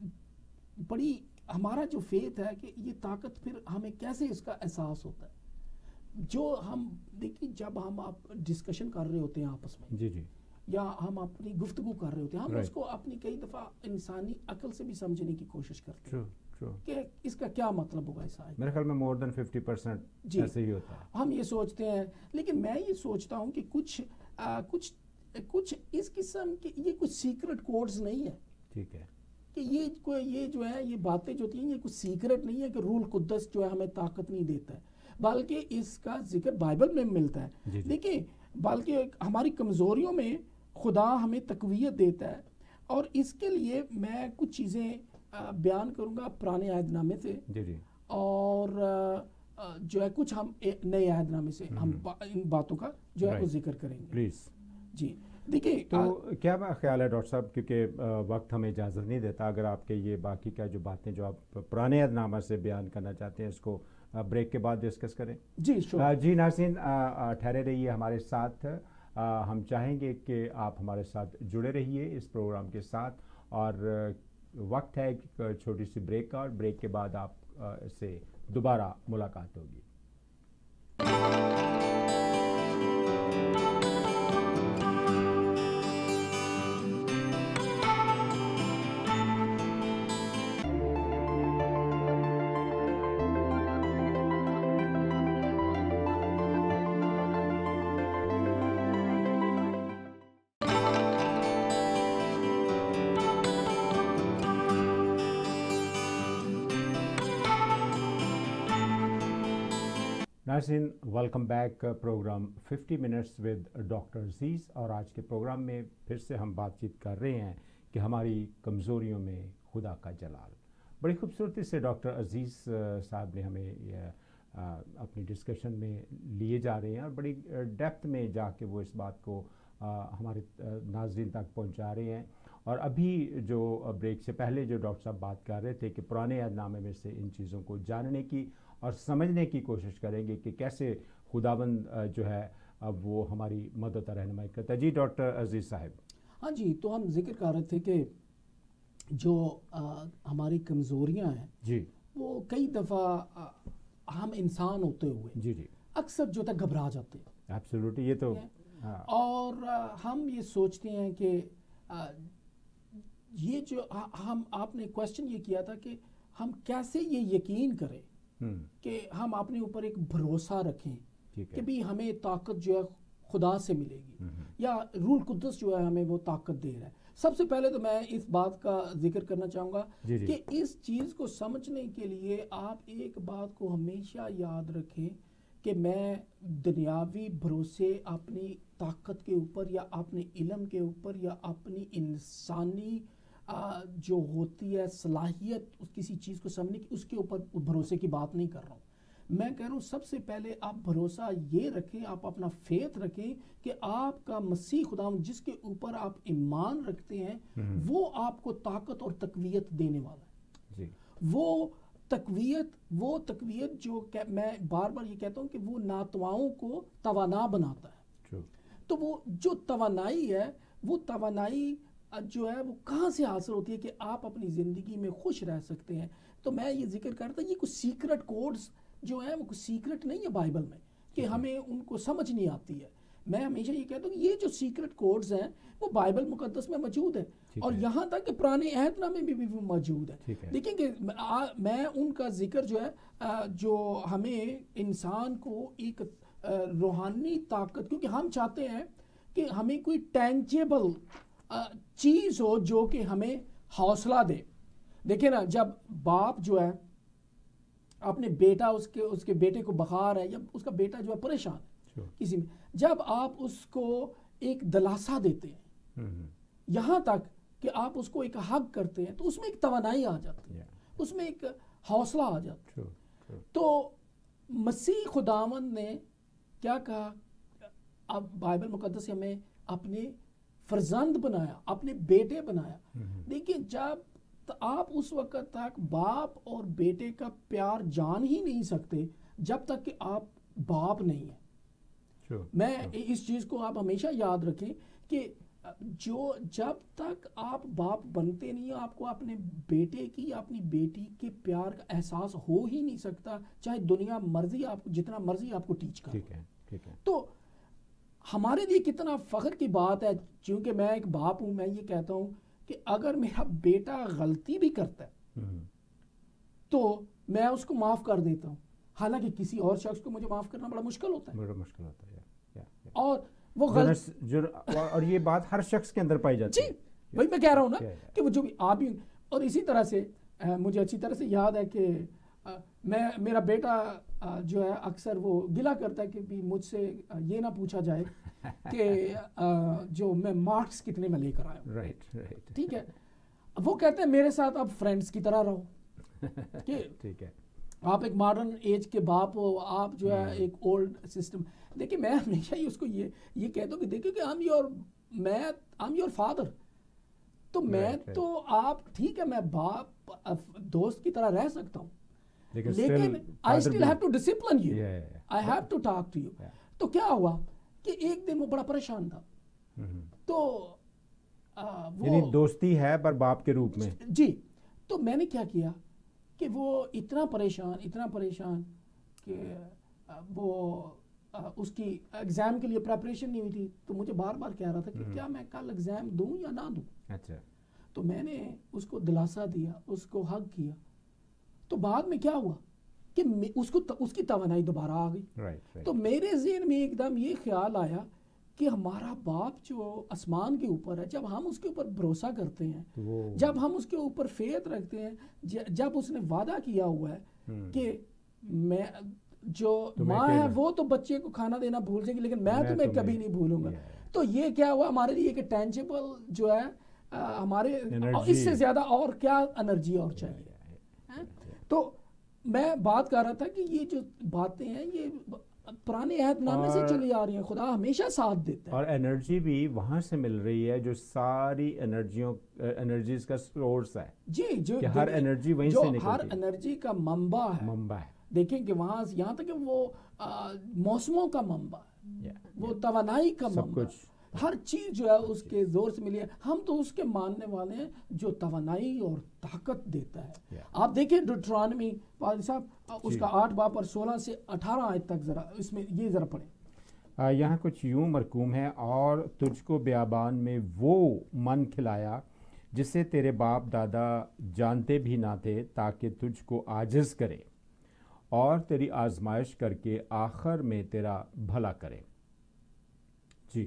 بڑی ہمارا جو فیتھ ہے کہ یہ طاقت پھر ہمیں کیسے اس کا احساس ہوتا ہے. جو ہم دیکھیں جب ہم آپ ڈسکشن کر رہے ہوتے ہیں آپس میں، جی جی یا ہم اپنی گفتگو کر رہے ہوتے ہیں، ہم اس کو اپنی کئی دفعہ انسانی عقل سے بھی سمجھنے کی کوشش کرتے ہیں کہ اس کا کیا مطلب ہوگا. اس آیت میرے خیال میں مور دین ففٹی پرسینٹ ایسے ہی ہوتا ہے، ہم یہ سوچتے ہیں. لیکن میں یہ سوچتا ہوں کہ کچھ کچھ کچھ اس قسم کے یہ کچھ سیکرٹ کوڈز نہیں ہے، ٹھیک ہے، کہ یہ کوئی یہ جو ہے یہ باتیں جو ہوتی ہیں یہ کچھ سیکرٹ نہیں ہے کہ روح القدس جو ہے ہمیں طاقت نہیں دیتا ہے، بلکہ اس کا ذکر بائبل میں ملتا ہے. دیکھیں، بلکہ ہماری کمزوریوں میں خدا ہمیں تقویت دیتا ہے، اور اس کے لیے میں کچھ چیزیں بیان کروں گا پرانے عہد نامے سے، اور جو ہے کچھ ہم نئے عہد نامے سے ہم ان باتوں کا جو ہے وہ ذکر کریں گے. پلیز. جی دیکھیں، تو کیا خیال ہے ڈاکٹر صاحب، کیونکہ وقت ہمیں اجازت نہیں دیتا، اگر آپ کے یہ باقی کا جو باتیں جو آپ پرانے عہد نامہ سے بیان کرنا چاہتے ہیں اس کو بریک کے بعد ڈسکس کریں. جی شور. جی ناظرین، ٹھہرے رہیے ہمارے ساتھ. ہم چاہیں گے کہ آپ ہمارے ساتھ جڑے رہیے اس پروگرام کے ساتھ، اور وقت ہے ایک چھوٹی سی بریک کا، اور بریک کے بعد آپ سے دوبارہ ملاقات ہوگی. ناظرین، welcome back. Programme fifty minutes with doctor Aziz, اور آج کے پروگرام میں پھر سے ہم بات چیت کر رہے ہیں کہ ہماری کمزوریوں میں خدا کا جلال. بڑی خوبصورتی سے ڈاکٹر عزیز صاحب نے ہمیں اپنی ڈسکشن میں لیے جا رہے ہیں، اور بڑی ڈیپتھ میں جا کے وہ اس بات کو ہمارے ناظرین تک پہنچا رہے ہیں. اور ابھی جو بریک سے پہلے جو ڈاکٹر صاحب بات کر رہے تھے کہ پرانے عہد نامے میں سے ان چیزوں کو جاننے کی اور سمجھنے کی کوشش کریں گے کہ کیسے خداوند جو ہے اب وہ ہماری مدد اور رہنمائی کرتا ہے. جی ڈاکٹر عزیز صاحب. ہاں جی، تو ہم ذکر کر رہے تھے کہ جو ہماری کمزوریاں ہیں، جی، وہ کئی دفعہ ہم انسان ہوتے ہوئے جی جی اکثر جو تک گھبرا جاتے ہیں. ایبسولوٹلی، یہ تو اور ہم یہ سوچتے ہیں کہ یہ جو ہم آپ نے کوشچن یہ کیا تھا کہ ہم کیسے یہ یقین کریں کہ ہم اپنے اوپر ایک بھروسہ رکھیں کہ بھی ہمیں طاقت جو ہے خدا سے ملے گی، یا روح القدس جو ہے ہمیں وہ طاقت دے رہا ہے. سب سے پہلے تو میں اس بات کا ذکر کرنا چاہوں گا جی جی. کہ اس چیز کو سمجھنے کے لیے آپ ایک بات کو ہمیشہ یاد رکھیں کہ میں دنیاوی بھروسے اپنی طاقت کے اوپر یا اپنے علم کے اوپر یا اپنی انسانی جو ہوتی ہے صلاحیت کسی چیز کو سمجھنے کی اس کے اوپر بھروسے کی بات نہیں کر رہا ہوں. میں کہہ رہا ہوں سب سے پہلے آپ بھروسہ یہ رکھیں, آپ اپنا فیتھ رکھیں کہ آپ کا مسیح خداوند جس کے اوپر آپ ایمان رکھتے ہیں وہ آپ کو طاقت اور تقویت دینے والا ہے. جی. وہ تقویت وہ تقویت جو میں بار بار یہ کہتا ہوں کہ وہ ناتواؤں کو توانا بناتا ہے. تو وہ جو توانائی ہے وہ توانائی جو ہے وہ کہاں سے حاصل ہوتی ہے کہ آپ اپنی زندگی میں خوش رہ سکتے ہیں. تو میں یہ ذکر کرتا یہ کچھ سیکرٹ کوڈز جو ہیں وہ کچھ سیکرٹ نہیں ہے بائبل میں کہ ہمیں ان کو سمجھ نہیں آتی ہے. میں ہمیشہ یہ کہتا ہوں کہ یہ جو سیکرٹ کوڈز ہیں وہ بائبل مقدس میں موجود ہے اور یہاں تک کہ پرانے عہد نامے میں بھی موجود ہے. دیکھیں کہ میں ان کا ذکر جو ہے جو ہمیں انسان کو ایک روحانی طاقت, کیونکہ ہم چاہتے ہیں کہ ہمیں کوئی ٹینجیبل چیز ہو جو کہ ہمیں حوصلہ دے. دیکھیں نا, جب باپ جو ہے اپنے بیٹا اس کے اس کے بیٹے کو بخار ہے یا اس کا بیٹا جو ہے پریشان ہے کسی میں, جب آپ اس کو ایک دلاسا دیتے ہیں یہاں تک کہ آپ اس کو ایک حق کرتے ہیں تو اس میں ایک توانائی آ جاتی ہے, اس میں ایک حوصلہ آ جاتا ہے. تو مسیح خداوند نے کیا کہا, اب بائبل مقدس ہمیں اپنے فرزند بنایا, اپنے بیٹے بنایا. دیکھیں جب آپ اس وقت تک باپ اور بیٹے کا پیار جان ہی نہیں سکتے جب تک کہ آپ باپ نہیں ہیں. میں اس چیز کو آپ ہمیشہ یاد رکھیں کہ جو جب تک آپ باپ بنتے نہیں آپ کو اپنے بیٹے کی یا اپنی بیٹی کے پیار کا احساس ہو ہی نہیں سکتا, چاہے دنیا مرضی آپ جتنا مرضی آپ کو ٹیچ کرے. تو ہمارے لیے کتنا فخر کی بات ہے, چونکہ میں ایک باپ ہوں, میں یہ کہتا ہوں کہ اگر میرا بیٹا غلطی بھی کرتا ہے تو میں اس کو معاف کر دیتا ہوں, حالانکہ کسی اور شخص کو مجھے معاف کرنا بڑا مشکل ہوتا ہے. بڑا مشکل ہوتا ہے اور وہ غلط اور یہ بات ہر شخص کے اندر پائی جاتی ہے. جی وہی میں کہہ رہا ہوں نا کہ وہ جو بھی آپ بھی, اور اسی طرح سے مجھے اچھی طرح سے یاد ہے کہ میں میرا بیٹا جو ہے اکثر وہ گلا کرتا ہے کہ بھی مجھ سے یہ نہ پوچھا جائے کہ جو میں مارکس کتنے میں لے کر آیا ہوں. رائٹ رائٹ ٹھیک ہے. وہ کہتے ہیں میرے ساتھ اب فرینڈس کی طرح رہو, کہ ٹھیک ہے آپ ایک ماڈرن ایج کے باپ ہو, آپ جو ہے ایک اولڈ سسٹم. دیکھیں میں ہمیشہ ہی اس کو یہ یہ کہتا ہوں کہ دیکھیں کہ آئی ایم یور میں آئی ایم یور فادر. تو میں تو آپ ٹھیک ہے میں باپ دوست کی طرح رہ سکتا ہوں, لیکن I still have to discipline you. I have to talk to you. تو کیا ہوا کہ ایک دن وہ بڑا پریشان تھا, تو یعنی دوستی ہے پر باپ کے روپ میں. جی. تو میں نے کیا کیا کہ وہ اتنا پریشان اتنا پریشان کہ وہ اس کی ایگزام کے لیے پریپریشن نہیں ہوئی تھی, تو مجھے بار بار کہہ رہا تھا کہ کیا میں کل ایگزام دوں یا نہ دوں. اچھا. تو میں نے اس کو دلاسا دیا, اس کو حق کیا. تو بعد میں کیا ہوا کہ اس کو اس کی توانائی دوبارہ آ گئی. تو میرے ذہن میں ایک دم یہ خیال آیا کہ ہمارا باپ جو آسمان کے اوپر ہے, جب ہم اس کے اوپر بھروسہ کرتے ہیں, جب ہم اس کے اوپر فیتھ رکھتے ہیں, جب اس نے وعدہ کیا ہوا ہے کہ میں جو ماں ہے وہ تو بچے کو کھانا دینا بھول جائے گی لیکن میں تمہیں کبھی نہیں بھولوں گا. تو یہ کیا ہوا ہمارے لیے کہ ٹینجیبل جو ہے ہمارے اس سے زیادہ اور کیا انرجی اور چاہیے. تو میں بات کر رہا تھا کہ یہ جو باتیں ہیں یہ پرانے عہد نامے سے چلی آ رہی ہیں, خدا ہمیشہ ساتھ دیتا ہے. اور انرجی بھی وہاں سے مل رہی ہے جو ساری انرجیوں انرجیز کا سورس ہے. جی جو ہر انرجی وہیں سے نکلتی ہے, ہر انرجی کا منبع ہے. منبع ہے. دیکھیں کہ وہاں یہاں تک کہ وہ موسموں کا منبع ہے, وہ توانائی کا منبع ہے, ہر چیز جو ہے اس کے زور سے ملی ہے. ہم تو اس کے ماننے والے ہیں جو توانائی اور طاقت دیتا ہے. آپ دیکھیں ڈیوٹرانومی پادری صاحب اس کا آٹھ باب اور سولہ سے اٹھارہ آیت تک ذرا اس میں یہ ذرا پڑھیں. یہاں کچھ یوں مرقوم ہے, اور تجھ کو بیابان میں وہ من کھلایا جسے تیرے باپ دادا جانتے بھی نہ تھے, تاکہ تجھ کو عاجز کرے اور تیری آزمائش کر کے آخر میں تیرا بھلا کرے. جی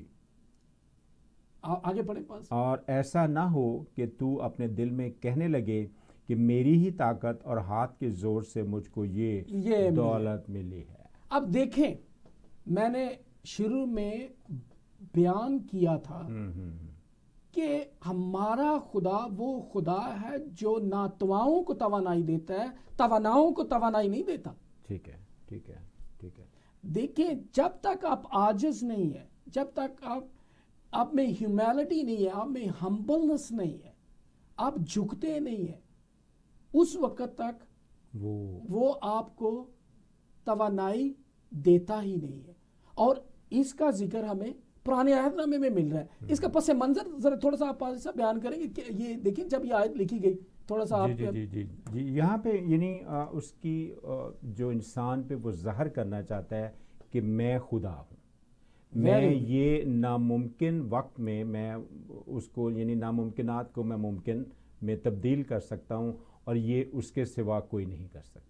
آگے پڑھیں پاس. اور ایسا نہ ہو کہ تو اپنے دل میں کہنے لگے کہ میری ہی طاقت اور ہاتھ کے زور سے مجھ کو یہ دولت ملی ہے. اب دیکھیں میں نے شروع میں بیان کیا تھا کہ ہمارا خدا وہ خدا ہے جو ناتواؤں کو توانائی دیتا ہے، تواناؤں کو توانائی نہیں دیتا. ٹھیک ہے ٹھیک ہے ٹھیک ہے. دیکھیں جب تک آپ عاجز نہیں ہے، جب تک آپ آپ میں ہیومینٹی نہیں ہے، آپ میں ہمبلنس نہیں ہے، آپ جھکتے نہیں ہیں، اس وقت تک وہ وہ آپ کو توانائی دیتا ہی نہیں ہے. اور اس کا ذکر ہمیں پرانے عہد نامے میں مل رہا ہے. اس کا پس منظر ذرا تھوڑا سا آپ پاس بیان کریں گے کہ یہ دیکھیں جب یہ آیت لکھی گئی تھوڑا سا آپ جی جی جی جی یہاں پہ یعنی اس کی جو انسان پہ وہ ظاہر کرنا چاہتا ہے کہ میں خدا ہوں، میں یہ ناممکن وقت میں میں اس کو یعنی ناممکنات کو میں ممکن میں تبدیل کر سکتا ہوں، اور یہ اس کے سوا کوئی نہیں کر سکتا.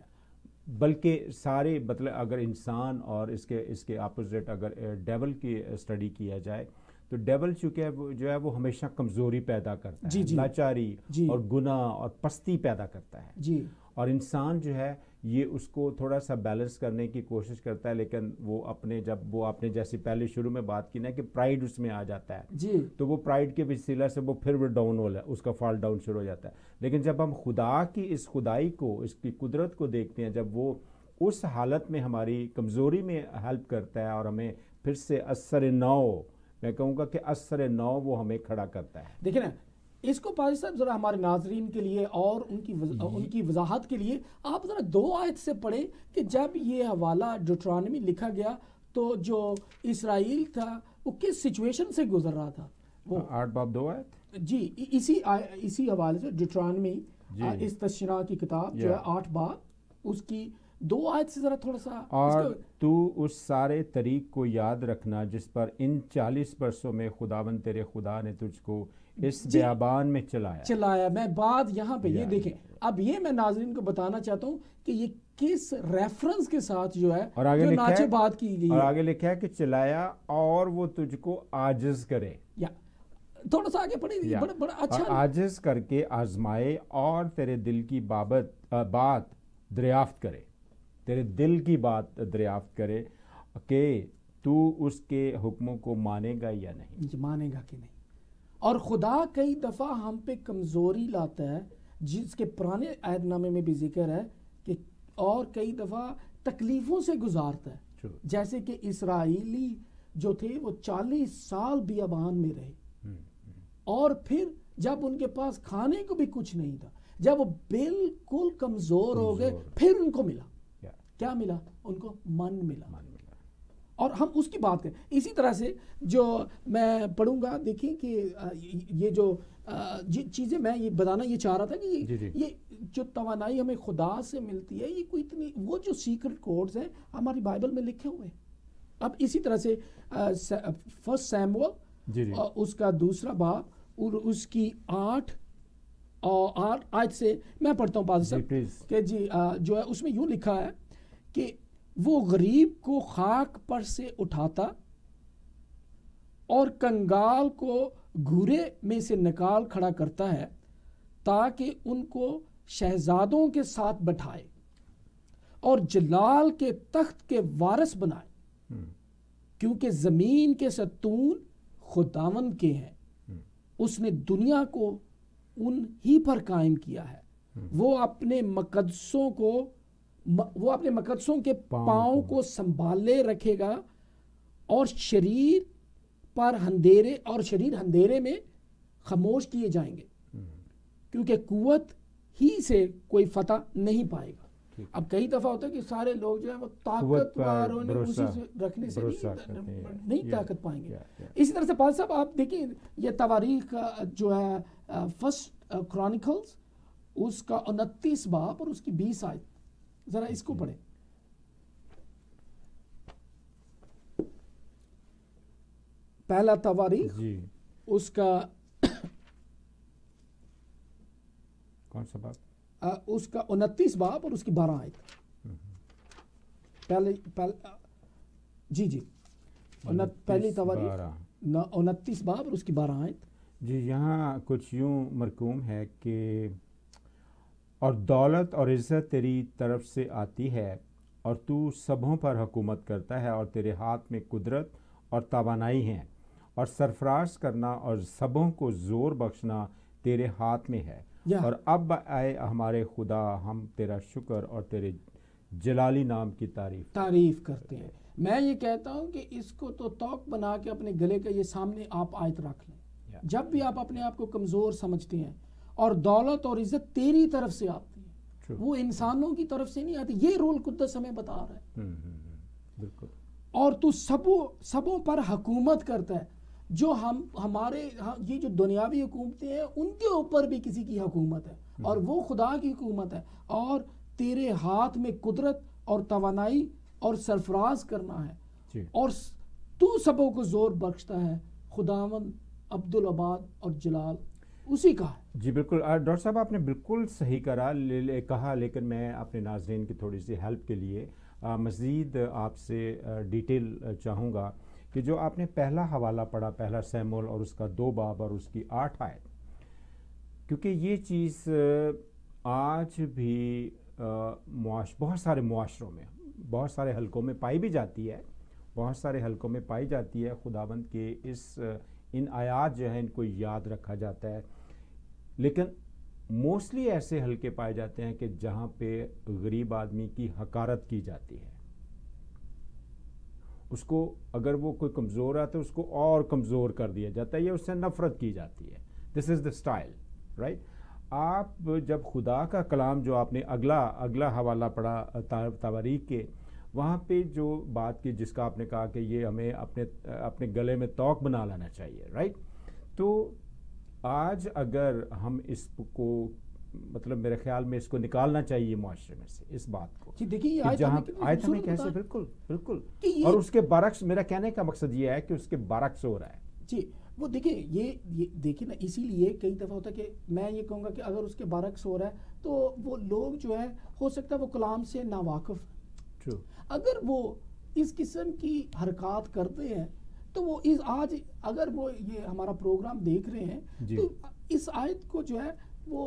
بلکہ سارے مطلب اگر انسان اور اس کے اس کے اپوزٹ اگر ڈیول کی اسٹڈی کیا جائے تو ڈیول چونکہ جو ہے وہ ہمیشہ کمزوری پیدا کرتا ہے، لاچاری اور گناہ اور پستی پیدا کرتا ہے جی. اور انسان جو ہے یہ اس کو تھوڑا سا بیلنس کرنے کی کوشش کرتا ہے، لیکن وہ اپنے جب وہ اپنے جیسے پہلے شروع میں بات کی نا کہ پرائیڈ اس میں آ جاتا ہے جی، تو وہ پرائیڈ کے وسیلہ سے وہ پھر وہ ڈاؤن ہو ہے، اس کا فال ڈاؤن شروع ہو جاتا ہے. لیکن جب ہم خدا کی اس خدائی کو، اس کی قدرت کو دیکھتے ہیں، جب وہ اس حالت میں ہماری کمزوری میں ہیلپ کرتا ہے اور ہمیں پھر سے اثر نو، میں کہوں گا کہ اثر نو وہ ہمیں کھڑا کرتا ہے. دیکھیں نا اس کو پادری صاحب ذرا ہمارے ناظرین کے لیے اور ان کی وز... ان کی وضاحت کے لیے آپ ذرا دو آیت سے پڑھیں کہ جب یہ حوالہ ڈیوٹرانومی لکھا گیا تو جو اسرائیل تھا وہ کس سچویشن سے گزر رہا تھا. وہ آٹھ باب دو آیت جی اسی اسی حوالے سے ڈیوٹرانومی اس تشریح کی کتاب جو ہے آٹھ باب اس کی دو آیت سے ذرا تھوڑا سا. اور تو اس سارے طریق کو یاد رکھنا جس پر ان چالیس برسوں میں خداوند تیرے خدا نے تجھ کو اس بیابان میں چلایا چلایا میں بات یہاں پہ یہ دیکھیں. اب یہ میں ناظرین کو بتانا چاہتا ہوں کہ یہ کس ریفرنس کے ساتھ جو ہے اور آگے ناچے بات کی گئی اور آگے لکھا ہے کہ چلایا اور وہ تجھ کو عاجز کرے. یا تھوڑا سا آگے پڑھیں بڑا بڑا اچھا عاجز کر کے آزمائے اور تیرے دل کی بابت بات دریافت کرے، تیرے دل کی بات دریافت کرے کہ تو اس کے حکموں کو مانے گا یا نہیں، مانے گا کہ نہیں. اور خدا کئی دفعہ ہم پہ کمزوری لاتا ہے جس کے پرانے عہد نامے میں بھی ذکر ہے کہ اور کئی دفعہ تکلیفوں سے گزارتا ہے. جیسے کہ اسرائیلی جو تھے وہ چالیس سال بیابان میں رہے اور پھر جب ان کے پاس کھانے کو بھی کچھ نہیں تھا، جب وہ بالکل کمزور ہو گئے پھر ان کو ملا کیا ملا؟ ان کو من ملا. اور ہم اس کی بات کریں اسی طرح سے جو میں پڑھوں گا. دیکھیں کہ یہ جو چیزیں میں یہ بتانا یہ چاہ رہا تھا کہ یہ جو توانائی ہمیں خدا سے ملتی ہے یہ کوئی اتنی وہ جو سیکرٹ کوڈز ہیں ہماری بائبل میں لکھے ہوئے ہیں. اب اسی طرح سے فرسٹ سیموئل اس کا دوسرا باب اور اس کی آٹھ اور آٹھ آیت سے میں پڑھتا ہوں پادری صاحب کہ جی جو ہے اس میں یوں لکھا ہے کہ وہ غریب کو خاک پر سے اٹھاتا اور کنگال کو گھورے میں سے نکال کھڑا کرتا ہے تاکہ ان کو شہزادوں کے ساتھ بٹھائے اور جلال کے تخت کے وارث بنائے، کیونکہ زمین کے ستون خداوند کے ہیں، اس نے دنیا کو ان ہی پر قائم کیا ہے. وہ اپنے مقدسوں کو وہ اپنے مقدسوں کے پاؤں کو سنبھالے رکھے گا اور شریر پر اندھیرے اور شریر اندھیرے میں خاموش کیے جائیں گے، کیونکہ قوت ہی سے کوئی فتح نہیں پائے گا. اب کئی دفعہ ہوتا ہے کہ سارے لوگ جو ہے وہ طاقتور ہونے اسی سے رکھنے سے نہیں, نہیں طاقت پائیں گے. اسی طرح سے پال صاحب آپ دیکھیں یہ تواریخ جو ہے فرسٹ کرونیکلز اس کا انتیس باب اور اس کی بیس آیت ذرا اس کو پڑھیں. پہلا تواریخ جی اس کا کون سا باب؟ اس کا انتیس باب اور اس کی بارہ آیت. پہلے پہلے جی جی پہلی تواریخ انتیس باب اور اس کی بارہ آیت. جی یہاں کچھ یوں مرقوم ہے کہ اور دولت اور عزت تیری طرف سے آتی ہے اور تو سبوں پر حکومت کرتا ہے اور تیرے ہاتھ میں قدرت اور توانائی ہیں اور سرفراز کرنا اور سبوں کو زور بخشنا تیرے ہاتھ میں ہے. yeah. اور اب اے ہمارے خدا ہم تیرا شکر اور تیرے جلالی نام کی تعریف تعریف کرتے ہیں. میں یہ کہتا ہوں کہ اس کو تو توق بنا کے اپنے گلے کا یہ سامنے آپ آیت رکھ لیں. yeah. جب بھی آپ اپنے آپ کو کمزور سمجھتے ہیں اور دولت اور عزت تیری طرف سے آتی ہے, True. وہ انسانوں کی طرف سے نہیں آتی. یہ رول قدس ہمیں بتا رہا ہے. بالکل. اور تو سبوں سبوں پر حکومت کرتا ہے. جو ہم ہمارے یہ جو دنیاوی حکومتیں ہیں ان کے اوپر بھی کسی کی حکومت ہے اور وہ خدا کی حکومت ہے. اور تیرے ہاتھ میں قدرت اور توانائی اور سرفراز کرنا ہے جی. اور تو سبوں کو زور بخشتا ہے. خداوند عبدالعباد اور جلال اسی کا ہے. جی بالکل. ڈاکٹر صاحب آپ نے بالکل صحیح کرا لے, کہا لیکن میں اپنے ناظرین کی تھوڑی سی ہیلپ کے لیے آ, مزید آپ سے ڈیٹیل چاہوں گا کہ جو آپ نے پہلا حوالہ پڑھا, پہلا سیمول اور اس کا دو باب اور اس کی آٹھ آیت, کیونکہ یہ چیز آج بھی معاش بہت سارے معاشروں میں بہت سارے حلقوں میں پائی بھی جاتی ہے بہت سارے حلقوں میں پائی جاتی ہے. خداوند کے اس ان آیات جو ہیں ان کو یاد رکھا جاتا ہے, لیکن موسٹلی ایسے حلقے پائے جاتے ہیں کہ جہاں پہ غریب آدمی کی حقارت کی جاتی ہے. اس کو اگر وہ کوئی کمزور ہے تو اس کو اور کمزور کر دیا جاتا ہے یا اس سے نفرت کی جاتی ہے. This is the style right. آپ جب خدا کا کلام جو آپ نے اگلا اگلا حوالہ پڑھا تواریخ کے, وہاں پہ جو بات کی جس کا آپ نے کہا کہ یہ ہمیں اپنے اپنے گلے میں توق بنا لینا چاہیے رائٹ. تو آج اگر ہم اس کو مطلب میرے خیال میں اس کو نکالنا چاہیے معاشرے میں سے اس بات کو. دیکھیے آیت ہمیں کیسے بالکل بالکل اور اس کے برعکس, میرا کہنے کا مقصد یہ ہے کہ اس کے برعکس ہو رہا ہے. جی وہ دیکھیں یہ دیکھیں نا, اسی لیے کئی دفعہ ہوتا ہے کہ میں یہ کہوں گا کہ اگر اس کے برعکس ہو رہا ہے تو وہ لوگ جو ہے ہو سکتا ہے وہ کلام سے ناواقف ہیں. اگر وہ اس قسم کی حرکات کرتے ہیں تو وہ اس آج اگر وہ یہ ہمارا پروگرام دیکھ رہے ہیں جی. تو اس آیت کو جو ہے وہ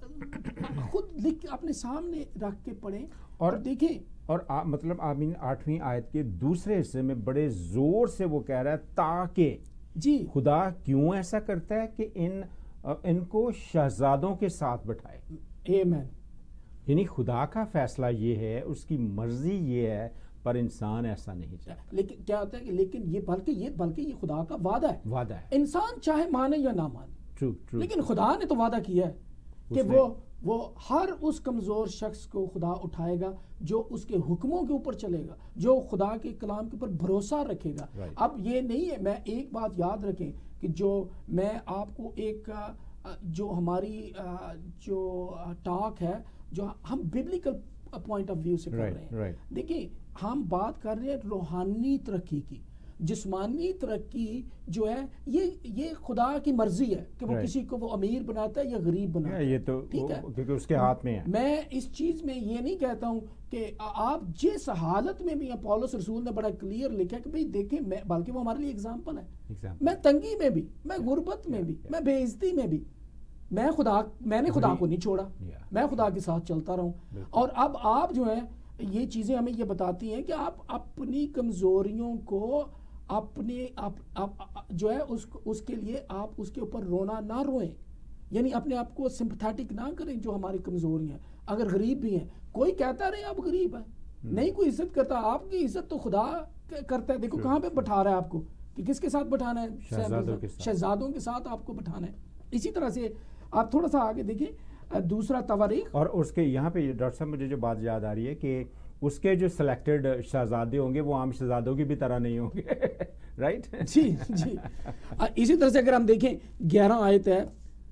خود لکھ اپنے سامنے رکھ کے پڑھیں اور, اور دیکھیں. اور آ, مطلب آمین آٹھویں آیت کے دوسرے حصے میں بڑے زور سے وہ کہہ رہا ہے تاکہ جی خدا کیوں ایسا کرتا ہے کہ ان ان کو شہزادوں کے ساتھ بٹھائے. آمین. یعنی خدا کا فیصلہ یہ ہے, اس کی مرضی یہ ہے, پر انسان ایسا نہیں چاہتا. لیکن کیا ہوتا ہے کہ لیکن یہ بلکہ یہ بلکہ یہ خدا کا وعدہ ہے وعدہ ہے انسان چاہے مانے یا نہ مانے. True true. لیکن خدا نے تو وعدہ کیا ہے کہ وہ وہ ہر اس کمزور شخص کو خدا اٹھائے گا جو اس کے حکموں کے اوپر چلے گا, جو خدا کے کلام کے اوپر بھروسہ رکھے گا. right. اب یہ نہیں ہے, میں ایک بات یاد رکھیں کہ جو میں آپ کو ایک جو ہماری جو ٹاک ہے جو ہم بیبلیکل پوائنٹ آف ویو سے کر رہے ہیں. right. دیکھیں ہم بات کر رہے ہیں روحانی ترقی کی. جسمانی ترقی جو ہے یہ یہ خدا کی مرضی ہے کہ وہ right. کسی کو وہ امیر بناتا ہے یا غریب بناتا ہے. یہ تو ٹھیک ہے کیونکہ اس کے ہاتھ میں ہے. میں اس چیز میں یہ نہیں کہتا ہوں کہ آپ جس حالت میں بھی, پولس رسول نے بڑا کلیئر لکھا کہ بھئی دیکھیں میں, بلکہ وہ ہمارے لیے اگزامپل ہے. میں تنگی میں بھی, میں غربت میں بھی, میں بے عزتی میں بھی, میں خدا میں نے خدا کو نہیں چھوڑا, میں خدا کے ساتھ چلتا رہوں. اور اب آپ جو ہے یہ چیزیں ہمیں یہ بتاتی ہیں کہ آپ اپنی کمزوریوں کو اپنے جو ہے اس اس کے لیے آپ اس کے اوپر رونا نہ روئیں. یعنی اپنے آپ کو سمپتھیٹک نہ کریں جو ہماری کمزوری ہیں. اگر غریب بھی ہیں, کوئی کہتا رہے آپ غریب ہیں, نہیں کوئی عزت کرتا. آپ کی عزت تو خدا کرتا ہے. دیکھو کہاں پہ بٹھا رہا ہے آپ کو, کہ کس کے ساتھ بٹھانا ہے, شہزادوں کے ساتھ آپ کو بٹھانا ہے. اسی طرح سے آپ تھوڑا سا آگے دیکھیں دوسرا تواریخ, اور اس کے یہاں پہ ڈاکٹر صاحب مجھے جو بات یاد آ رہی ہے کہ اس کے جو سلیکٹڈ شہزادے ہوں گے وہ عام شہزادوں کی بھی طرح نہیں ہوں گے. رائٹ جی جی. اسی طرح سے اگر ہم دیکھیں گیارہ آیت ہے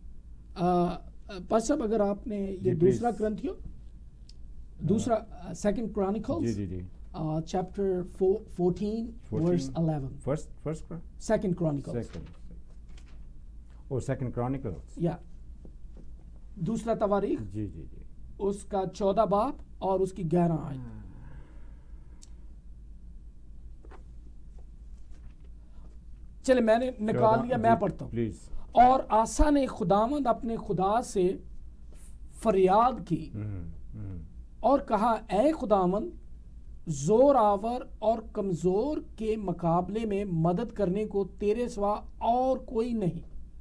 پس اب اگر آپ نے یہ دوسرا کرنتھیو دوسرا سیکنڈ کرونیکلز جی جی chapter fourteen verse eleven first first second Chronicles او سیکنڈ کرونیکلز یا دوسرا تواریخ جی جی جی اس کا چودہ باب اور اس کی گیارہ آیت. چلے میں نے نکال لیا, میں پڑھتا ہوں. اور آسا نے خداوند اپنے خدا سے فریاد کی اور کہا اے خداوند زور آور اور کمزور کے مقابلے میں مدد کرنے کو تیرے سوا اور کوئی نہیں.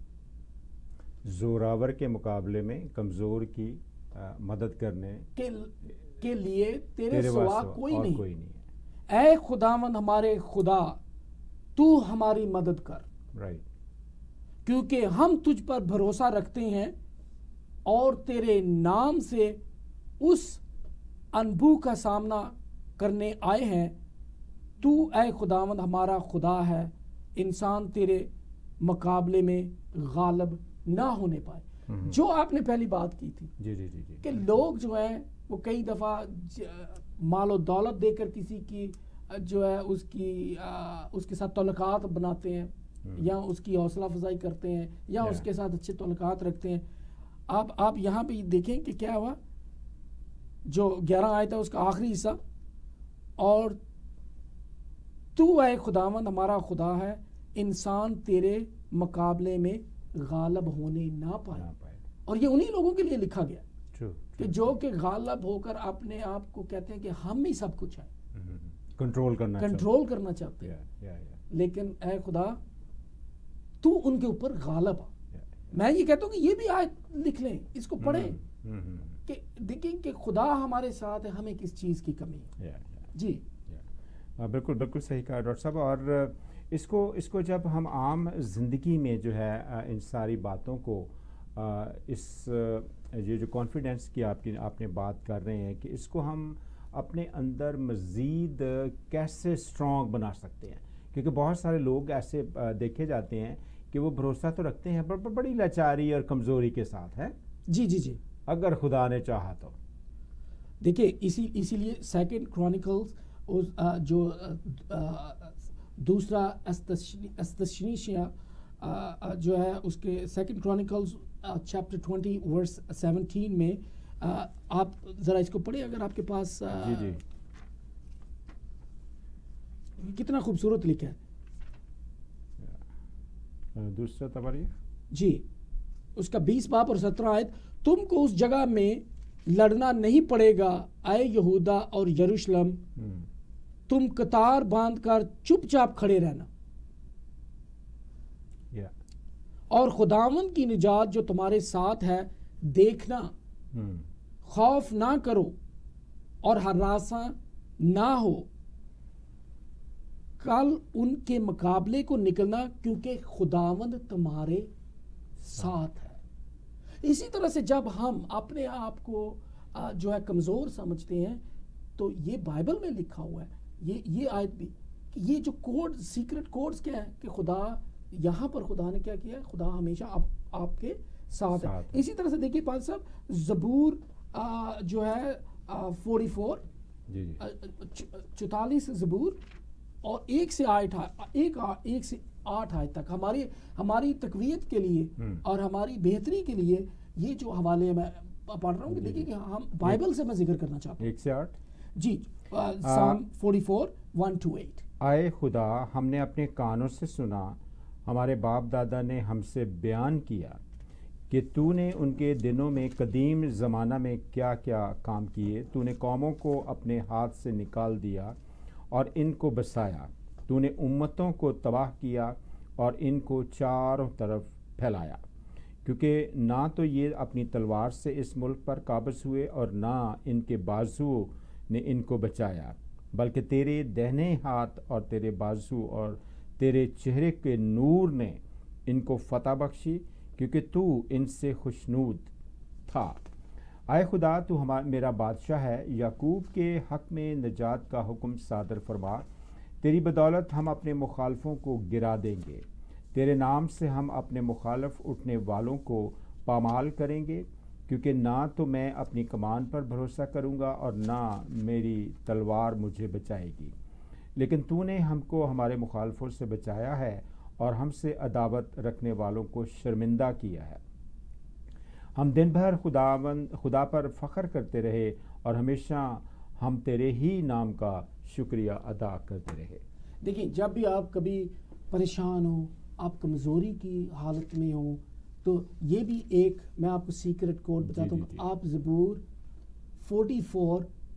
زوراور کے مقابلے میں کمزور کی مدد کرنے کے, کے لیے تیرے, تیرے سوا کوئی نہیں. کوئی نہیں. اے خداوند ہمارے خدا تو ہماری مدد کر. رائٹ. کیونکہ ہم تجھ پر بھروسہ رکھتے ہیں اور تیرے نام سے اس انبو کا سامنا کرنے آئے ہیں. تو اے خداوند ہمارا خدا ہے, انسان تیرے مقابلے میں غالب نہ ہونے پائے. جو آپ نے پہلی بات کی تھی جی جی جی کہ لوگ جو ہیں وہ کئی دفعہ مال و دولت دے کر کسی کی جو ہے اس کی اس کے ساتھ تعلقات بناتے ہیں یا اس کی حوصلہ افزائی کرتے ہیں یا اس کے ساتھ اچھے تعلقات رکھتے ہیں. آپ آپ یہاں پہ دیکھیں کہ کیا ہوا, جو گیارہ آیت ہے اس کا آخری حصہ, اور تو اے خداوند ہمارا خدا ہے, انسان تیرے مقابلے میں غالب ہونے نہ پائے. اور یہ انہی لوگوں کے لیے لکھا گیا کہ جو کہ غالب ہو کر اپنے آپ کو کہتے ہیں کہ ہم ہی سب کچھ ہیں, کنٹرول کرنا کنٹرول کرنا چاہتے ہیں. لیکن اے خدا تو ان کے اوپر غالب آ. میں یہ کہتا ہوں کہ یہ بھی آیت لکھ لیں, اس کو پڑھیں کہ دیکھیں کہ خدا ہمارے ساتھ ہے, ہمیں کس چیز کی کمی ہے. جی بالکل بالکل صحیح کہا ڈاکٹر صاحب. اور اس کو اس کو جب ہم عام زندگی میں جو ہے ان ساری باتوں کو اس یہ جو کانفیڈنس کی آپ کی آپ نے بات کر رہے ہیں کہ اس کو ہم اپنے اندر مزید کیسے اسٹرانگ بنا سکتے ہیں, کیونکہ بہت سارے لوگ ایسے دیکھے جاتے ہیں کہ وہ بھروسہ تو رکھتے ہیں پر بڑی لاچاری اور کمزوری کے ساتھ ہے. جی جی جی اگر خدا نے چاہا تو. دیکھیں اسی اسی لیے سیکنڈ کرونیکلز جو دوسرا استشنیشیا جو ہے اس کے second Chronicles chapter twenty verse seventeen میں آپ ذرا اس کو پڑھیں اگر آپ کے پاس. جی جی کتنا خوبصورت لکھا ہے. دوسرا تباریخ جی اس کا بیس باب اور سترہ آیت, تم کو اس جگہ میں لڑنا نہیں پڑے گا اے یہودا اور یروشلم, تم قطار باندھ کر چپ چاپ کھڑے رہنا اور خداوند کی نجات جو تمہارے ساتھ ہے دیکھنا. خوف نہ کرو اور ہراساں نہ ہو, کل ان کے مقابلے کو نکلنا کیونکہ خداوند تمہارے ساتھ ہے. اسی طرح سے جب ہم اپنے آپ کو جو ہے کمزور سمجھتے ہیں تو یہ بائبل میں لکھا ہوا ہے, یہ یہ آیت بھی کہ یہ جو کوڈ سیکرٹ کوڈز کیا ہے کہ خدا یہاں پر خدا نے کیا کیا ہے, خدا ہمیشہ آپ آپ کے ساتھ ہے. اسی طرح سے دیکھیے پال صاحب زبور جو ہے فورٹی فور چوتالیس زبور اور ایک سے آٹھ ایک ایک سے آٹھ آیت تک ہماری ہماری تقویت کے لیے اور ہماری بہتری کے لیے یہ جو حوالے میں پڑھ رہا ہوں کہ دیکھیے کہ ہم بائبل سے میں ذکر کرنا چاہتا ہوں. ایک سے آٹھ جی Psalm forty four one two eight. آئے خدا ہم نے اپنے کانوں سے سنا, ہمارے باپ دادا نے ہم سے بیان کیا کہ تو نے ان کے دنوں میں قدیم زمانہ میں کیا کیا کام کیے. تو نے قوموں کو اپنے ہاتھ سے نکال دیا اور ان کو بسایا. تو نے امتوں کو تباہ کیا اور ان کو چاروں طرف پھیلایا, کیونکہ نہ تو یہ اپنی تلوار سے اس ملک پر قابض ہوئے اور نہ ان کے بازو نے ان کو بچایا, بلکہ تیرے دہنے ہاتھ اور تیرے بازو اور تیرے چہرے کے نور نے ان کو فتح بخشی, کیونکہ تو ان سے خوشنود تھا. آئے خدا تو ہمارا میرا بادشاہ ہے, یعقوب کے حق میں نجات کا حکم صادر فرما. تیری بدولت ہم اپنے مخالفوں کو گرا دیں گے, تیرے نام سے ہم اپنے مخالف اٹھنے والوں کو پامال کریں گے, کیونکہ نہ تو میں اپنی کمان پر بھروسہ کروں گا اور نہ میری تلوار مجھے بچائے گی, لیکن تو نے ہم کو ہمارے مخالفوں سے بچایا ہے اور ہم سے عداوت رکھنے والوں کو شرمندہ کیا ہے. ہم دن بھر خداوند خدا پر فخر کرتے رہے اور ہمیشہ ہم تیرے ہی نام کا شکریہ ادا کرتے رہے. دیکھیں جب بھی آپ کبھی پریشان ہوں, آپ کمزوری کی حالت میں ہوں, تو یہ بھی ایک میں آپ کو سیکرٹ کوڈ بتاتا ہوں کہ آپ زبور فورٹی فور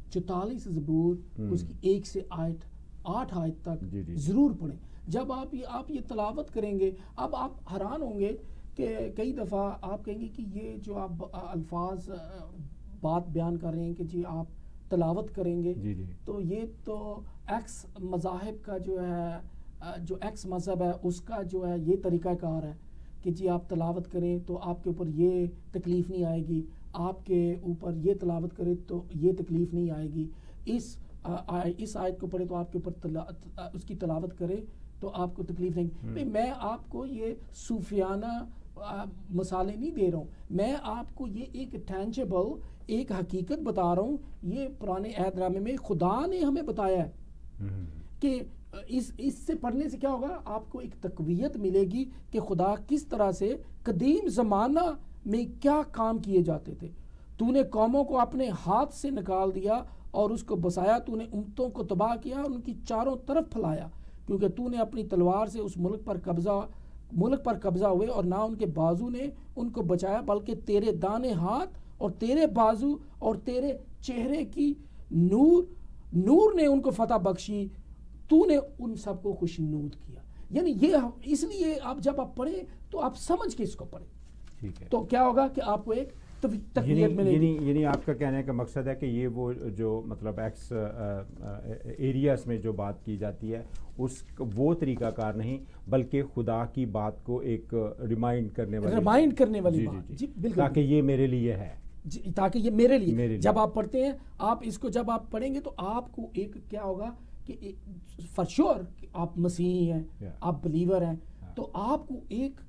چوتالیس زبور اس کی ایک سے آیت آٹھ آیت تک ضرور پڑھیں. جب آپ یہ آپ یہ تلاوت کریں گے اب آپ حیران ہوں گے کہ کئی دفعہ آپ کہیں گے کہ یہ جو آپ الفاظ بات بیان کر رہے ہیں کہ جی آپ تلاوت کریں گے جی جی. تو یہ تو ایکس مذاہب کا جو ہے جو ایکس مذہب ہے اس کا جو ہے یہ طریقہ کار ہے کہ جی آپ تلاوت کریں تو آپ کے اوپر یہ تکلیف نہیں آئے گی, آپ کے اوپر یہ تلاوت کریں تو یہ تکلیف نہیں آئے گی, اس اس آیت کو پڑھے تو آپ کے اوپر اس کی تلاوت کرے تو آپ کو تکلیف نہیں. میں آپ کو یہ صوفیانہ مثالیں نہیں دے رہا ہوں, میں آپ کو یہ ایک ٹینجیبل ایک حقیقت بتا رہا ہوں. یہ پرانے عہد نامے میں خدا نے ہمیں بتایا ہے کہ اس اس سے پڑھنے سے کیا ہوگا, آپ کو ایک تقویت ملے گی کہ خدا کس طرح سے قدیم زمانہ میں کیا کام کیے جاتے تھے. تو نے قوموں کو اپنے ہاتھ سے نکال دیا اور اس کو بسایا, تو نے امتوں کو تباہ کیا اور ان کی چاروں طرف پھیلایا, کیونکہ تو نے اپنی تلوار سے اس ملک پر قبضہ ملک پر قبضہ ہوئے اور نہ ان کے بازو نے ان کو بچایا, بلکہ تیرے دانے ہاتھ اور تیرے بازو اور تیرے چہرے کی نور نور نے ان کو فتح بخشی, تو نے ان سب کو خوشنود کیا. یعنی یہ اس لیے آپ جب آپ پڑھیں تو آپ سمجھ کے اس کو پڑھیں, ٹھیک ہے, تو کیا ہوگا کہ آپ کو ایک تقویت ملے گی. یعنی یعنی آپ کا کہنے کا مقصد ہے کہ یہ وہ جو مطلب ایکس ایریاز میں جو بات کی جاتی ہے اس وہ طریقہ کار نہیں بلکہ خدا کی بات کو ایک ریمائنڈ کرنے والی ریمائنڈ کرنے والی بات, جی بالکل, تاکہ یہ میرے لیے ہے, تاکہ یہ میرے لیے جب آپ پڑھتے ہیں آپ اس کو جب آپ پڑھیں گے تو آپ کو ایک کیا ہوگا کہ فار شور آپ مسیحی ہیں, آپ بلیور ہیں, تو آپ کو ایک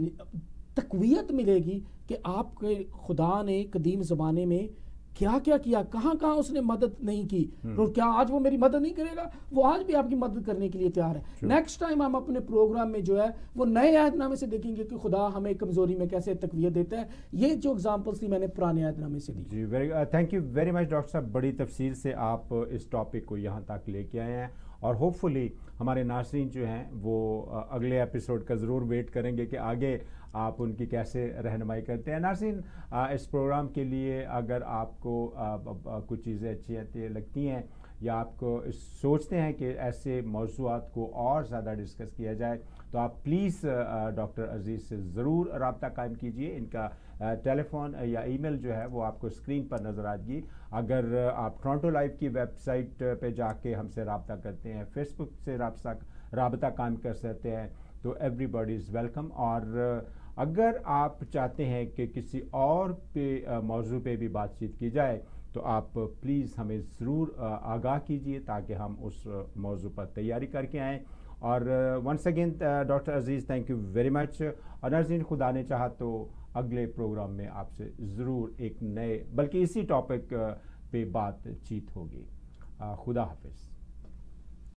تقویت ملے گی کہ آپ کے خدا نے قدیم زمانے میں کیا کیا کیا, کہاں کہاں اس نے مدد نہیں کی, اور کیا آج وہ میری مدد نہیں کرے گا, وہ آج بھی آپ کی مدد کرنے کے لیے تیار ہے. نیکسٹ ٹائم ہم اپنے پروگرام میں جو ہے وہ نئے عہد نامے سے دیکھیں گے کہ خدا ہمیں کمزوری میں کیسے تقویت دیتا ہے. یہ جو اگزامپلس تھی میں نے پرانے عہد نامے سے دی. جی very thank you very much doctor صاحب, بڑی تفصیل سے آپ اس ٹاپک کو یہاں تک لے کے آئے ہیں, اور ہوپ فلی ہمارے ناظرین جو ہیں وہ اگلے ایپیسوڈ کا ضرور ویٹ کریں گے کہ آگے آپ ان کی کیسے رہنمائی کرتے ہیں. ناظرین, اس پروگرام کے لیے اگر آپ کو کچھ چیزیں اچھی لگتی ہیں یا آپ کو سوچتے ہیں کہ ایسے موضوعات کو اور زیادہ ڈسکس کیا جائے تو آپ پلیز ڈاکٹر عزیز سے ضرور رابطہ قائم کیجئے. ان کا ٹیلی فون یا ای میل جو ہے وہ آپ کو اسکرین پر نظر آ جائے گی. اگر آپ ٹورنٹو لائیو کی ویب سائٹ پہ جا کے ہم سے رابطہ کرتے ہیں, فیس بک سے رابطہ رابطہ قائم کر سکتے ہیں, تو ایوری باڈی از ویلکم. اور اگر آپ چاہتے ہیں کہ کسی اور پہ موضوع پہ بھی بات چیت کی جائے تو آپ پلیز ہمیں ضرور آگاہ کیجئے تاکہ ہم اس موضوع پر تیاری کر کے آئیں. اور once again doctor Aziz thank you very much. اور ناظرین, خدا نے چاہا تو اگلے پروگرام میں آپ سے ضرور ایک نئے بلکہ اسی ٹاپک پہ بات چیت ہوگی. خدا حافظ.